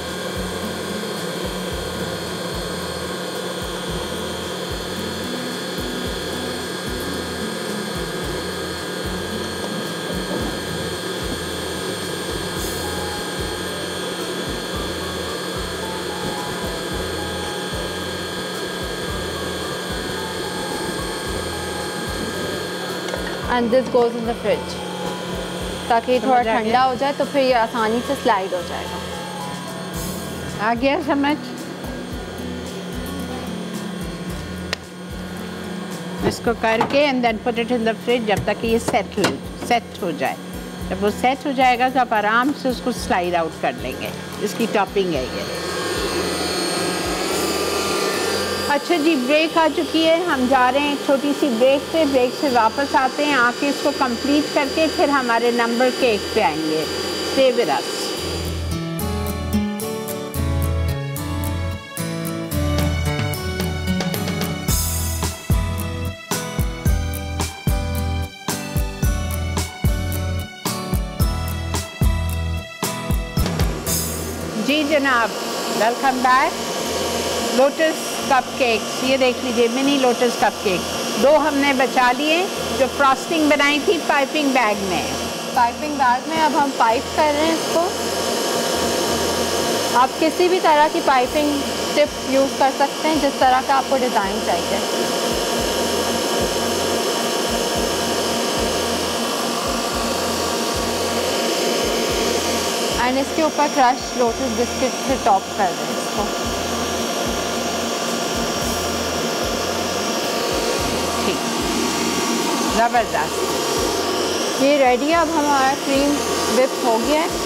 Speaker 2: And this goes in the fridge ताकि थोड़ा ठंडा हो जाए तो फिर ये आसानी से स्लाइड हो जाएगा।
Speaker 1: आ गया समझ? इसको करके and then put it in the fridge जब तक कि ये सेट हो जाए। जब वो सेट हो जाएगा तो आप आराम से उसको स्लाइड आउट कर लेंगे। इसकी टॉपिंग है ये। अच्छा जी, ब्रेक आ चुकी है, हम जा रहे हैं एक छोटी सी ब्रेक पे। ब्रेक से वापस आते हैं, आके इसको कंप्लीट करके फिर हमारे नंबर केक पे आएंगे। Stay with us. जी जनाब, वेलकम बैक। लोटस कपकेक्स, ये देख लीजिए मिनी लोटस कपकेक 2 हमने बचा लिए जो फ्रॉस्टिंग बनाई थी पाइपिंग बैग में।
Speaker 2: अब हम पाइप कर रहे हैं इसको। आप किसी भी तरह की पाइपिंग टिप यूज़ कर सकते हैं जिस तरह का आपको डिज़ाइन चाहिए। एंड इसके ऊपर क्रश लोटस बिस्किट से टॉप कर रहे हैं इसको।
Speaker 1: ज़बरदस्त,
Speaker 2: ये रेडी है। अब हमारा क्रीम व्हिप हो गया है।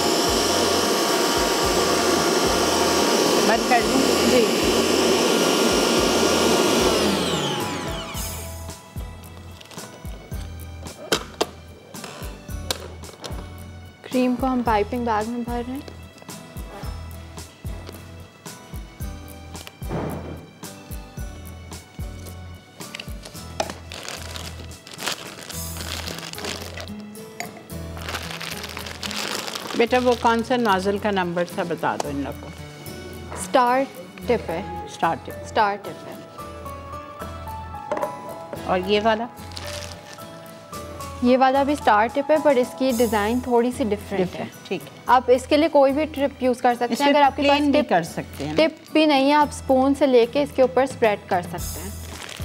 Speaker 1: बंद कर दूँ?
Speaker 2: जी। क्रीम को हम पाइपिंग बैग में भर रहे हैं।
Speaker 1: बेटा वो कौन सा नोज़ल का नंबर था बता दो इन लोग को।
Speaker 2: स्टार टिप है।
Speaker 1: Star tip.
Speaker 2: स्टार टिप है।
Speaker 1: और ये वाला
Speaker 2: भी स्टार टिप है, बट इसकी डिज़ाइन थोड़ी सी डिफरेंट है।
Speaker 1: ठीक है।
Speaker 2: आप इसके लिए कोई भी ट्रिप यूज़ कर सकते हैं। अगर आपके पास
Speaker 1: टिप कर सकते हैं,
Speaker 2: टिप भी नहीं है, आप स्पून से लेके इसके ऊपर स्प्रेड कर सकते हैं।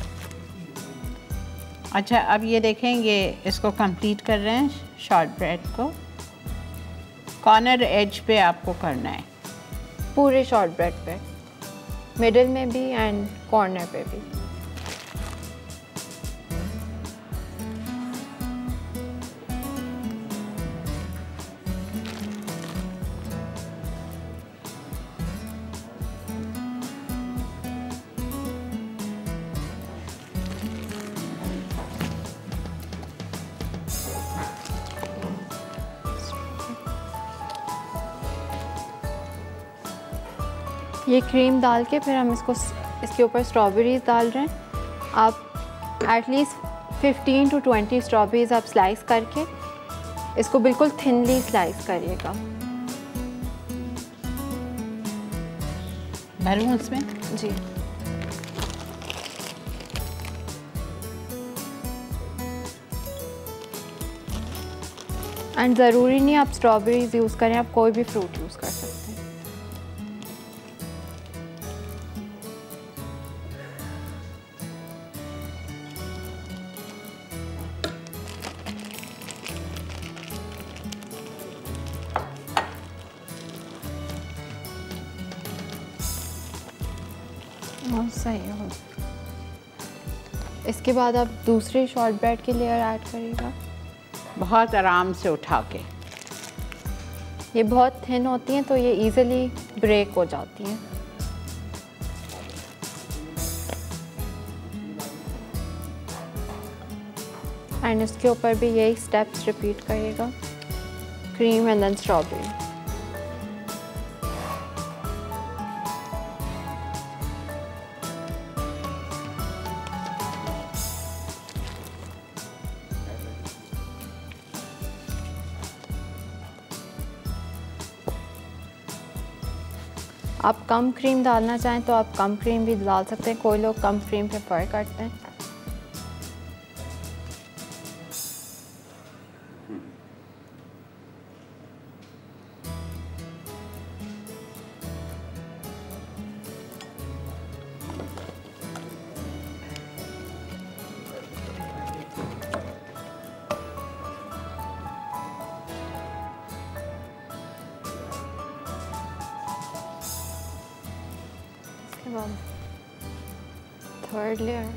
Speaker 1: अच्छा, अब ये देखें, ये इसको कंप्लीट कर रहे हैं शॉर्ट ब्रेड को। कॉर्नर एज पे आपको करना है,
Speaker 2: पूरे शॉर्ट ब्रेड पे, मिडिल में भी एंड कॉर्नर पे भी। ये क्रीम डाल के फिर हम इसके ऊपर स्ट्रॉबेरीज डाल रहे हैं। आप एटलीस्ट 15 to 20 स्ट्रॉबेरीज आप स्लाइस करके इसको बिल्कुल थिनली स्लाइस करिएगा।
Speaker 1: भरूं उसमें?
Speaker 2: जी। एंड ज़रूरी नहीं आप स्ट्रॉबेरीज यूज़ करें, आप कोई भी फ्रूट यूज़ कर सकते हैं। सही हो। इसके बाद आप दूसरी शॉर्ट ब्रेड की लेयर ऐड करिएगा,
Speaker 1: बहुत आराम से उठा के।
Speaker 2: ये बहुत थिन होती हैं तो ये इजीली ब्रेक हो जाती हैं। एंड इसके ऊपर भी यही स्टेप्स रिपीट करिएगा, क्रीम एंड देन स्ट्रॉबेरी। आप कम क्रीम डालना चाहें तो आप कम क्रीम भी डाल सकते हैं, कोई लोग कम क्रीम प्रेफर करते हैं। थर्ड लेयर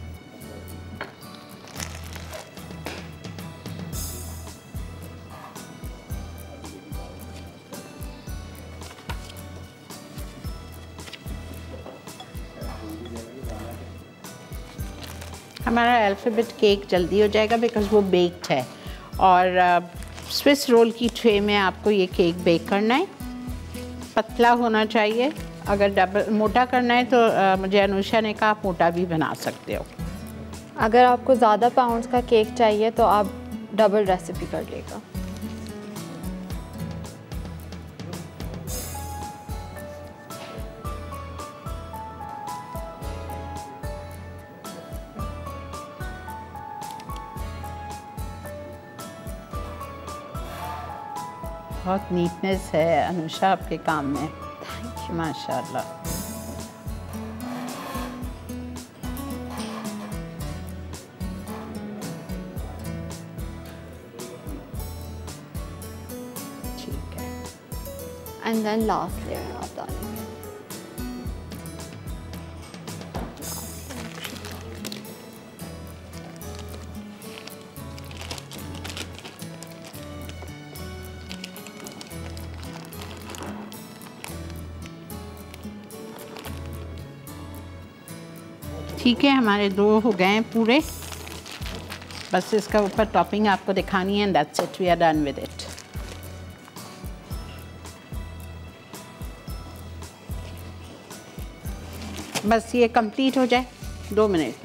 Speaker 1: हमारा अल्फ़ाबेट केक जल्दी हो जाएगा बिकॉज़ वो बेक्ड है। और स्विस रोल की ट्रे में आपको ये केक बेक करना है। पतला होना चाहिए। अगर डबल मोटा करना है तो मुझे अनुषा ने कहा आप मोटा भी बना सकते हो।
Speaker 2: अगर आपको ज़्यादा पाउंड्स का केक चाहिए तो आप डबल रेसिपी कर लेगा।
Speaker 1: बहुत नीटनेस है अनुषा आपके काम में, माशाल्लाह। ठीक है।
Speaker 2: एंड देन लास्ट लेयर आप डालेंगे।
Speaker 1: ठीक है, हमारे दो हो गए हैं पूरे। बस इसका ऊपर टॉपिंग आपको दिखानी है and that's it, we are done with it. बस ये कंप्लीट हो जाए 2 मिनट।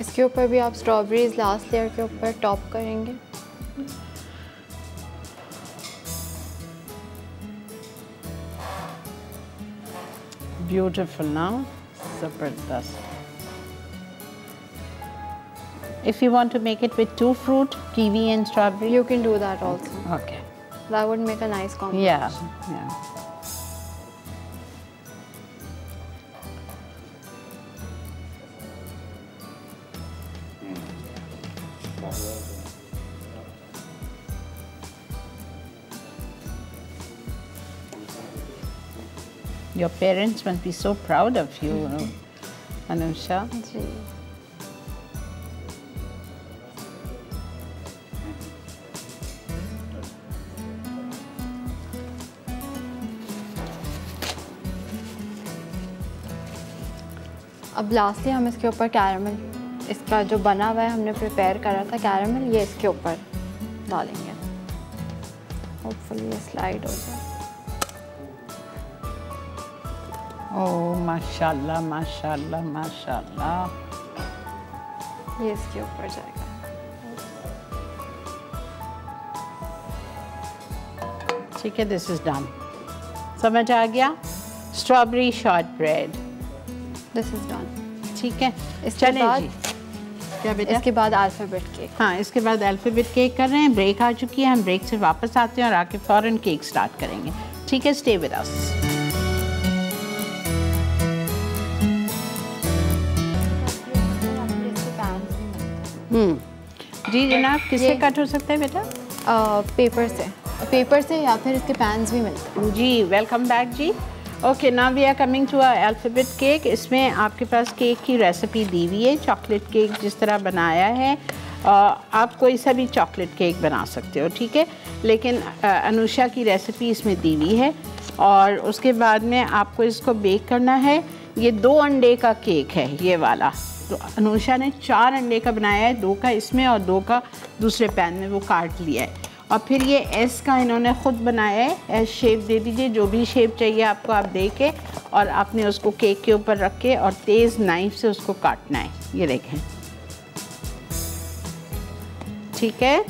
Speaker 2: इसके ऊपर भी आप स्ट्रॉबेरीज लास्ट लेयर के ऊपर टॉप करेंगे।
Speaker 1: Beautiful now, ज़बरदस्त। If you want to make it with 2 fruit, kiwi and strawberry,
Speaker 2: You can do that also.
Speaker 1: okay.
Speaker 2: That would make a nice combination.
Speaker 1: Yeah, yeah. Your parents must be so proud of you, Anusha.
Speaker 2: जी। अब lastly हम इसके ऊपर caramel, इसका जो बना हुआ है हमने प्रिपेयर करा था कैरामल, ये इसके ऊपर डालेंगे। होपफुली ये स्लाइड हो जाए।
Speaker 1: Oh, माशाल्लाह, माशाल्लाह, माशाल्लाह।
Speaker 2: ये इसके ऊपर जाएगा।
Speaker 1: ठीक है, दिस इज डन। समझ आ गया? Strawberry shortbread,
Speaker 2: this is done.
Speaker 1: ठीक है।
Speaker 2: इसके
Speaker 1: चलें
Speaker 2: बाद
Speaker 1: जी। क्या बेटा?
Speaker 2: इसके बाद अल्फ़ाबेट केक।
Speaker 1: हाँ, इसके बाद अल्फ़ाबेट केक कर रहे हैं। ब्रेक आ चुकी है, हम ब्रेक से वापस आते हैं और आके फ़ौरन केक स्टार्ट करेंगे। ठीक है, स्टे विद अस। जी जनाब, किससे कट हो सकता है बेटा?
Speaker 2: पेपर से या फिर इसके पैन्स भी मिलते हैं।
Speaker 1: जी, वेलकम बैक जी। Okay, now we are coming to a alphabet cake. इसमें आपके पास केक की रेसिपी दी हुई है, चॉकलेट केक जिस तरह बनाया है। आप कोई सा भी चॉकलेट केक बना सकते हो, ठीक है, लेकिन अनुषा की रेसिपी इसमें दी हुई है। और उसके बाद में आपको इसको बेक करना है। ये 2 अंडे का केक है ये वाला। तो अनुषा ने 4 अंडे का बनाया है, 2 का इसमें और 2 का दूसरे पैन में वो काट लिया है। और फिर ये एस का इन्होंने ख़ुद बनाया है। एस शेप दे दीजिए, जो भी शेप चाहिए आपको आप दे के, और आपने उसको केक के ऊपर रख के और तेज़ नाइफ से उसको काटना है। ये देखें, ठीक है।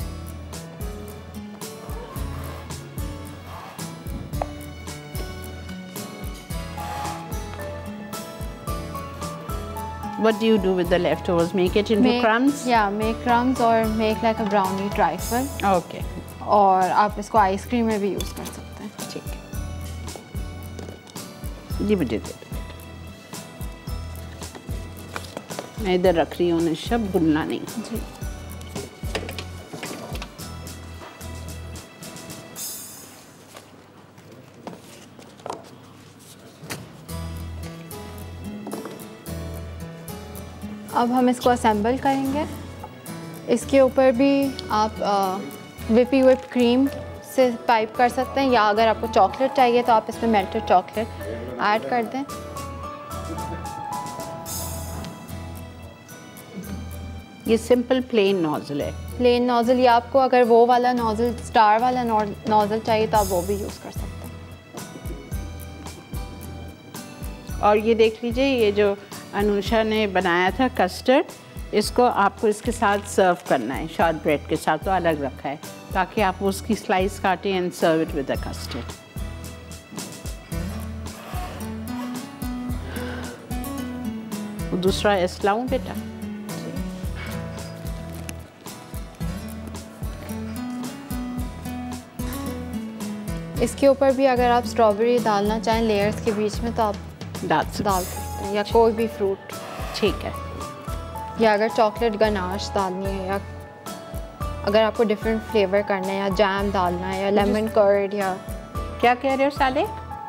Speaker 1: What do you do with the leftovers? Make it into crumbs?
Speaker 2: Yeah, make crumbs or make like a brownie trifle.
Speaker 1: Okay.
Speaker 2: और आप इसको आइसक्रीम में भी यूज़ कर सकते हैं।
Speaker 1: ठीक है, ये मुझे दे दो। मैं इधर रख रही हूँ, निशा भूलना नहीं।
Speaker 2: जी। अब हम इसको असेंबल करेंगे। इसके ऊपर भी आप विपी व्हिप क्रीम से पाइप कर सकते हैं, या अगर आपको चॉकलेट चाहिए तो आप इसमें मेल्टेड चॉकलेट ऐड कर दें।
Speaker 1: ये सिंपल प्लेन नोज़ल है।
Speaker 2: प्लेन नोज़ल, या आपको अगर वो वाला नोज़ल, स्टार वाला नोज़ल चाहिए तो आप वो भी यूज़ कर सकते हैं।
Speaker 1: और ये देख लीजिए, ये जो अनुषा ने बनाया था कस्टर्ड, इसको आपको इसके साथ सर्व करना है, शॉर्ट ब्रेड के साथ। तो अलग रखा है ताकि आप उसकी स्लाइस काटें and serve it with the custard. दूसरा एस लाऊं बेटा?
Speaker 2: इसके ऊपर भी अगर आप स्ट्रॉबेरी डालना चाहें लेयर्स के बीच में तो आप
Speaker 1: डाल
Speaker 2: सकते हैं, या कोई भी फ्रूट।
Speaker 1: ठीक है।
Speaker 2: या अगर चॉकलेट गनाश डालनी है, या अगर आपको डिफरेंट फ्लेवर करना है, या जैम डालना है, या लेमन कर्ड, या
Speaker 1: क्या कह रहे हो साले?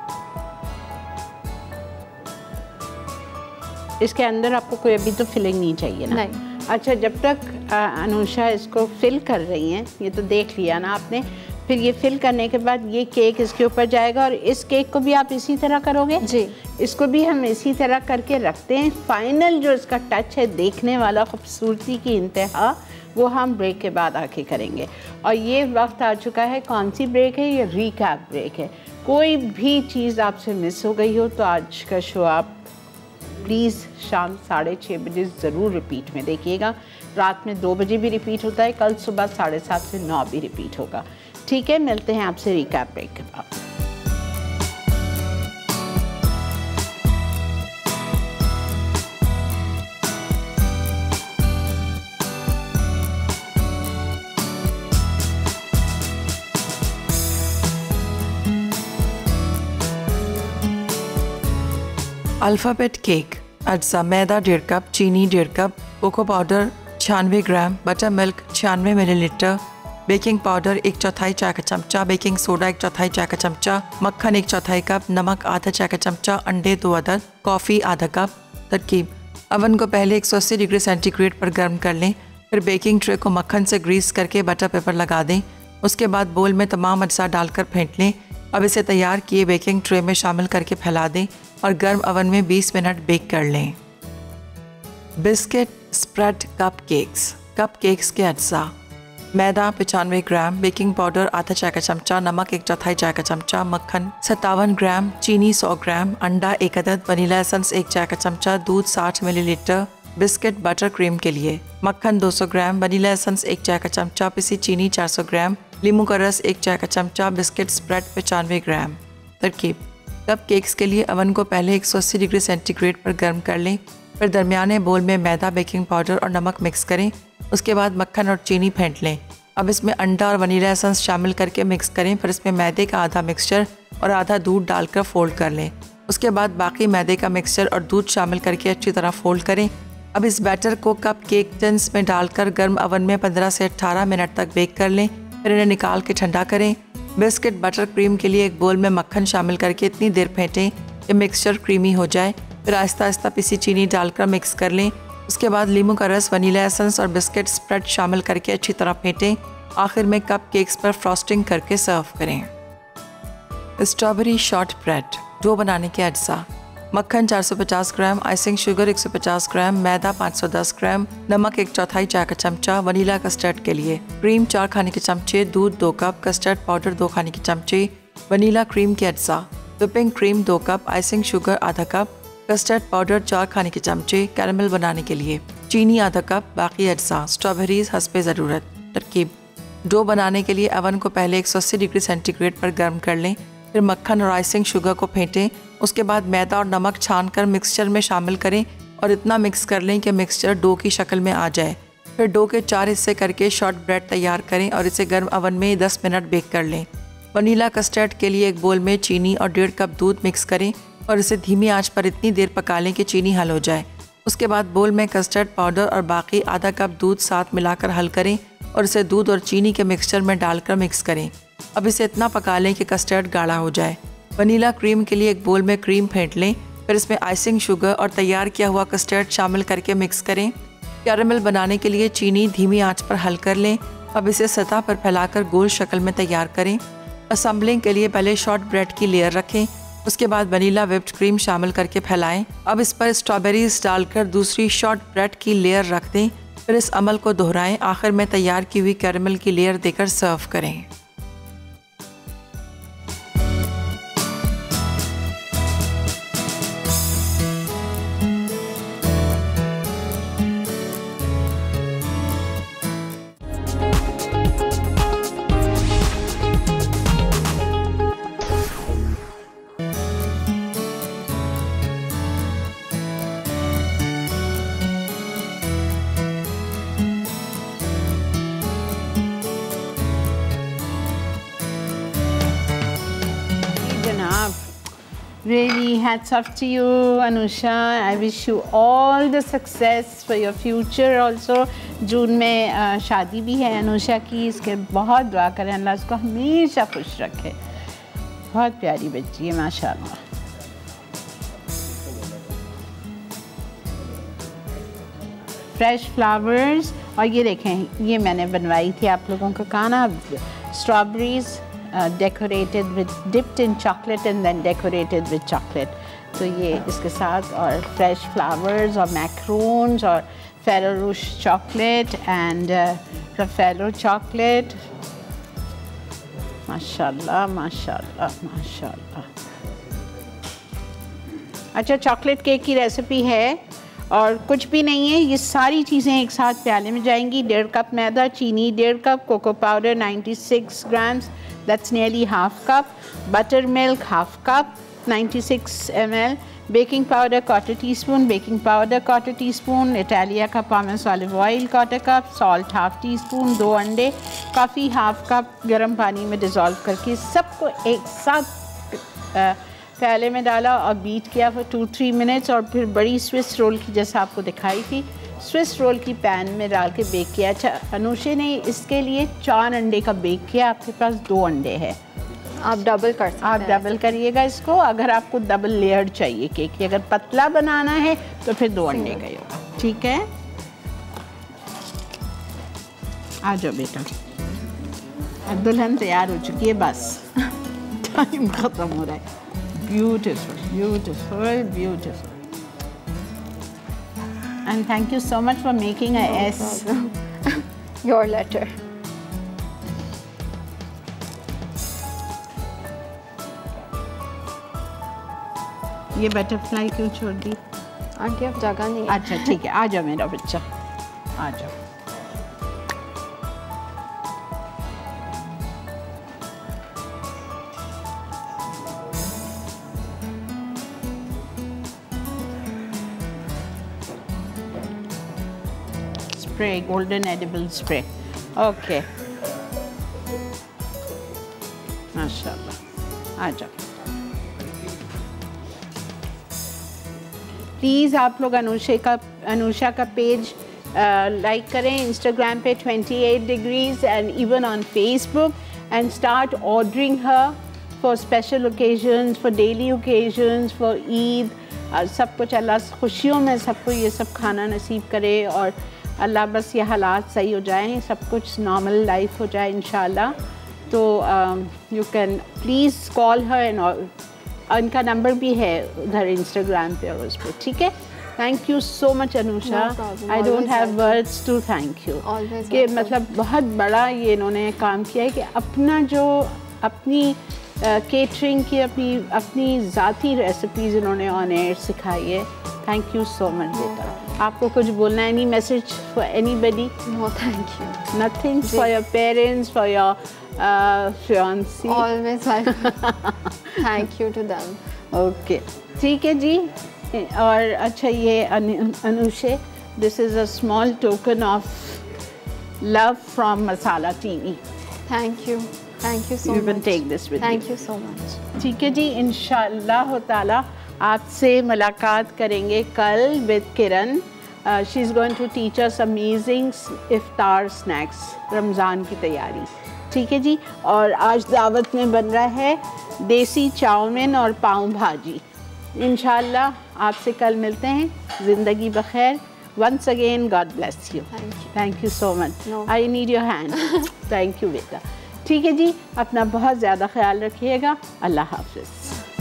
Speaker 1: इसके अंदर आपको कोई अभी तो फिलिंग नहीं चाहिए ना?
Speaker 2: नहीं।
Speaker 1: अच्छा, जब तक अनुषा इसको फिल कर रही हैं, ये तो देख लिया ना आपने, फिर ये फिल करने के बाद ये केक इसके ऊपर जाएगा। और इस केक को भी आप इसी तरह करोगे?
Speaker 2: जी,
Speaker 1: इसको भी हम इसी तरह करके रखते हैं। फाइनल जो इसका टच है, देखने वाला, खूबसूरती की इंतहा, वो हम ब्रेक के बाद आके करेंगे। और ये वक्त आ चुका है, कौन सी ब्रेक है? ये रीकैप ब्रेक है। कोई भी चीज़ आपसे मिस हो गई हो तो आज का शो आप प्लीज़ शाम 6:30 बजे ज़रूर रिपीट में देखिएगा। रात में 2 बजे भी रिपीट होता है, कल सुबह 7:30 से 9 भी रिपीट होगा। ठीक है, मिलते हैं आपसे रिकैप ब्रेक के बाद।
Speaker 6: अल्फ़ाबेट केक, अज्जा मैदा 1.5 कप, चीनी 1.5 cup, cocoa powder 96 gram, buttermilk 96 millilitre, baking powder 1/4 चाय का चमचा, बेकिंग सोडा 1/4 चाय का चमचा, मक्खन 1/4 कप, नमक आधा चाय का चमचा, अंडे 2 अदद, कॉफ़ी आधा कप। तरकीब: अवन को पहले 180 डिग्री सेंटीग्रेड पर गर्म कर लें, फिर बेकिंग ट्रे को मक्खन से ग्रीस करके बटर पेपर लगा दें। उसके बाद बोल में तमाम अज्जा डालकर फेंट लें। अब इसे तैयार किए बेकिंग ट्रे में शामिल करके फैला दें और गर्म अवन में 20 मिनट बेक कर लें। बिस्किट स्प्रेड कप केक्स के अज्जा: मैदा 95 ग्राम, बेकिंग पाउडर आधा चाय का चमचा, नमक 1/4 चाय का चमचा, मक्खन 57 ग्राम, चीनी 100 ग्राम, अंडा 1 अदद, वनीला एसेंस 1 चाय का चमचा, दूध 60 मिलीलीटर। बिस्किट बटर क्रीम के लिए: मक्खन 200 ग्राम, वनीला एसेंस 1 चाय का चमचा, पिसी चीनी 400 ग्राम, नींबू का रस 1 चाय का चमचा, बिस्किट स्प्रेड 95 ग्राम। तरकीब: कप केक्स के लिए अवन को पहले 180 डिग्री सेंटीग्रेड पर गर्म कर लें, फिर दरमियाने बोल में मैदा, बेकिंग पाउडर और नमक मिक्स करें। उसके बाद मक्खन और चीनी फेंट लें। अब इसमें अंडा और वनीला एसेंस शामिल करके मिक्स करें, फिर इसमें मैदे का आधा मिक्सचर और आधा दूध डालकर फोल्ड कर लें। उसके बाद बाकी मैदे का मिक्सचर और दूध शामिल करके अच्छी तरह फोल्ड करें। अब इस बैटर को कप केक टिन्स में डालकर गर्म अवन में 15 से 18 मिनट तक बेक कर लें, फिर इन्हें निकाल के ठंडा करें। बिस्किट बटर क्रीम के लिए एक बोल में मक्खन शामिल करके इतनी देर फेंटें कि मिक्सचर क्रीमी हो जाए, फिर आहिस्ता आहिस्ता पिसी चीनी डालकर मिक्स कर लें। उसके बाद नींबू का रस, वनीला एसेंस और बिस्किट स्प्रेड शामिल करके अच्छी तरह फेंटें। आखिर में कप केक्स पर फ्रॉस्टिंग करके सर्व करें। स्ट्रॉबेरी शॉर्टब्रेड डो बनाने के अज्जा: मक्खन 450 ग्राम, आइसिंग शुगर 150 ग्राम, मैदा 510 ग्राम, नमक 1/4 चाय का चमचा, वनीला कस्टर्ड के लिए क्रीम 4 खाने के चमचे, दूध 2 कप, कस्टर्ड पाउडर 2 खाने के चमचे। वनीला क्रीम के अज्जा: whipping cream 2 cup, icing sugar आधा कप, कस्टर्ड पाउडर 4 खाने के चमचे। कैरेमल बनाने के लिए चीनी आधा कप, बाकी अज्जा स्ट्रॉबेरीज हस्बे ज़रूरत। तरकीब: डो बनाने के लिए अवन को पहले 180 डिग्री सेंटीग्रेड पर गर्म कर लें, फिर मक्खन और आइसिंग शुगर को फेंटें। उसके बाद मैदा और नमक छानकर मिक्सचर में शामिल करें और इतना मिक्स कर लें कि मिक्सचर डो की शक्ल में आ जाए। फिर डो के 4 हिस्से करके शॉर्ट ब्रेड तैयार करें और इसे गर्म अवन में 10 मिनट बेक कर लें। वनीला कस्टर्ड के लिए एक बोल में चीनी और 1.5 कप दूध मिक्स करें और इसे धीमी आंच पर इतनी देर पका लें कि चीनी हल हो जाए। उसके बाद बोल में कस्टर्ड पाउडर और बाकी आधा कप दूध साथ मिलाकर हल करें और इसे दूध और चीनी के मिक्सचर में डालकर मिक्स करें। अब इसे इतना पका लें कि कस्टर्ड गाढ़ा हो जाए। वनीला क्रीम के लिए एक बोल में क्रीम फेंट लें, फिर इसमें आइसिंग शुगर और तैयार किया हुआ कस्टर्ड शामिल करके मिक्स करें। कैरेमल बनाने के लिए चीनी धीमी आंच पर हल कर लें। अब इसे सतह पर फैलाकर गोल शक्ल में तैयार करें। असम्बलिंग के लिए पहले शॉर्ट ब्रेड की लेयर रखें, उसके बाद वनीला व्हिप्ड क्रीम शामिल करके फैलाएं। अब इस पर स्ट्रॉबेरीज डालकर दूसरी शॉर्ट ब्रेड की लेयर रख दें, फिर इस अमल को दोहराएं। आखिर में तैयार की हुई कैरेमल की लेयर देकर सर्व करें।
Speaker 1: Really, hats off to you, Anusha. I wish you all the success for your future also. जून में शादी भी है अनुषा की, इसके बहुत दुआ करें, अल्लाह उसको हमेशा खुश रखे। बहुत प्यारी बच्ची है माशाल्लाह। फ्रेश फ्लावर्स, और ये देखें, ये मैंने बनवाई थी आप लोगों का खाना। Strawberries decorated with dipped in chocolate and then decorated with chocolate. तो ये इसके साथ और fresh flowers और macaroons और Ferrero Rocher chocolate and Raffaello chocolate. माशाल्लाह माशाल्लाह माशाल्लाह। अच्छा, चॉकलेट केक की रेसिपी है और कुछ भी नहीं है, ये सारी चीज़ें एक साथ प्याले में जाएंगी। 1.5 कप मैदा, चीनी 1.5 cup, cocoa powder 96 grams, that's nearly half cup, buttermilk half cup 96 ml, baking powder 1/4 teaspoon, baking powder 1/4 teaspoon, Italia का पामस olive oil 1/4 cup, salt half teaspoon, 2 अंडे, कॉफ़ी हाफ कप गर्म पानी में डिज़ोल्व करके सबको एक साथ प्याले में डाला और बीट किया फॉर 2-3 मिनट्स। और फिर बड़ी स्विस रोल की जैसा आपको दिखाई थी, स्विस रोल की पैन में डाल के बेक किया। अच्छा, अनुषे ने इसके लिए 4 अंडे का बेक किया, आपके पास 2 अंडे हैं,
Speaker 2: आप डबल कर सकते हैं।
Speaker 1: आप डबल करिएगा इसको, अगर आपको डबल लेयर्ड चाहिए केक की। अगर पतला बनाना है तो फिर 2 अंडे का ही होगा, ठीक है। आ जाओ बेटा, अब दुल्हन तैयार हो चुकी है, बस टाइम ख़त्म हो रहा है। Beautiful, beautiful, beautiful. And thank you so much for making a S.
Speaker 2: Your letter.
Speaker 1: ये बटरफ्लाई क्यों छोड़ दी?
Speaker 2: आंटी अब जगह नहीं।
Speaker 1: अच्छा ठीक है, आ जाओ मेरा बच्चा, आ जाओ। Spray, golden edible spray, okay, माशाल्लाह, आ जाओ। प्लीज़ आप लोग अनुषा का पेज लाइक करें इंस्टाग्राम पे 28 degrees and even on Facebook, and start ordering her for special occasions, for daily occasions, for Eid. सब कुछ अल्लाह खुशियों में सबको ये सब खाना नसीब करे और अल्लाह बस ये हालात सही हो जाएं, सब कुछ नॉर्मल लाइफ हो जाए इंशाल्लाह। तो you can please call her and उनका नंबर भी है उधर इंस्टाग्राम पे और उस पर, ठीक है। Thank you so much Anusha, I don't have words to thank you कि मतलब बहुत बड़ा ये इन्होंने काम किया है कि अपना जो अपनी केटरिंग की अपनी ज़ाती रेसिपीज़ इन्होंने ऑन एयर सिखाई है। थैंक यू सो मच बेटा। आपको कुछ बोलना है? Any message for anybody?
Speaker 2: No thank you,
Speaker 1: nothing for your parents, for your fiancé?
Speaker 2: Always thank you to them.
Speaker 1: Okay, ठीक है जी। और अच्छा, ये Anusha, this is a small token of love from Masala TV.
Speaker 2: Thank you so much.
Speaker 1: You can take this with you.
Speaker 2: Thank you so much.
Speaker 1: ठीक है जी, इंशाअल्लाह ताला आपसे मुलाकात करेंगे कल with Kiran. She is going to teach us amazing इफ्तार snacks, Ramzan की तैयारी, ठीक है जी। और आज दावत में बन रहा है देसी चाउमीन और पाव भाजी। इंशाअल्लाह आपसे कल मिलते हैं। ज़िंदगी बखैर। Once again, God bless you. Thank you so much.
Speaker 2: No.
Speaker 1: I need your hand. Thank you बेटा। ठीक है जी, अपना बहुत ज़्यादा ख्याल रखिएगा। अल्लाह हाफ़िज़।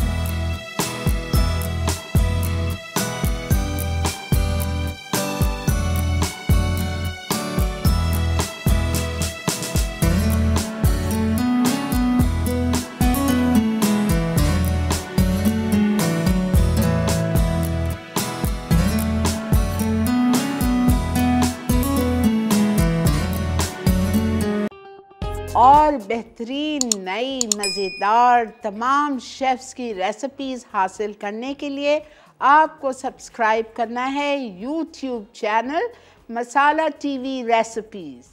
Speaker 1: और बेहतरीन नई मज़ेदार तमाम शेफ़्स की रेसिपीज़ हासिल करने के लिए आपको सब्सक्राइब करना है YouTube channel Masala TV recipes.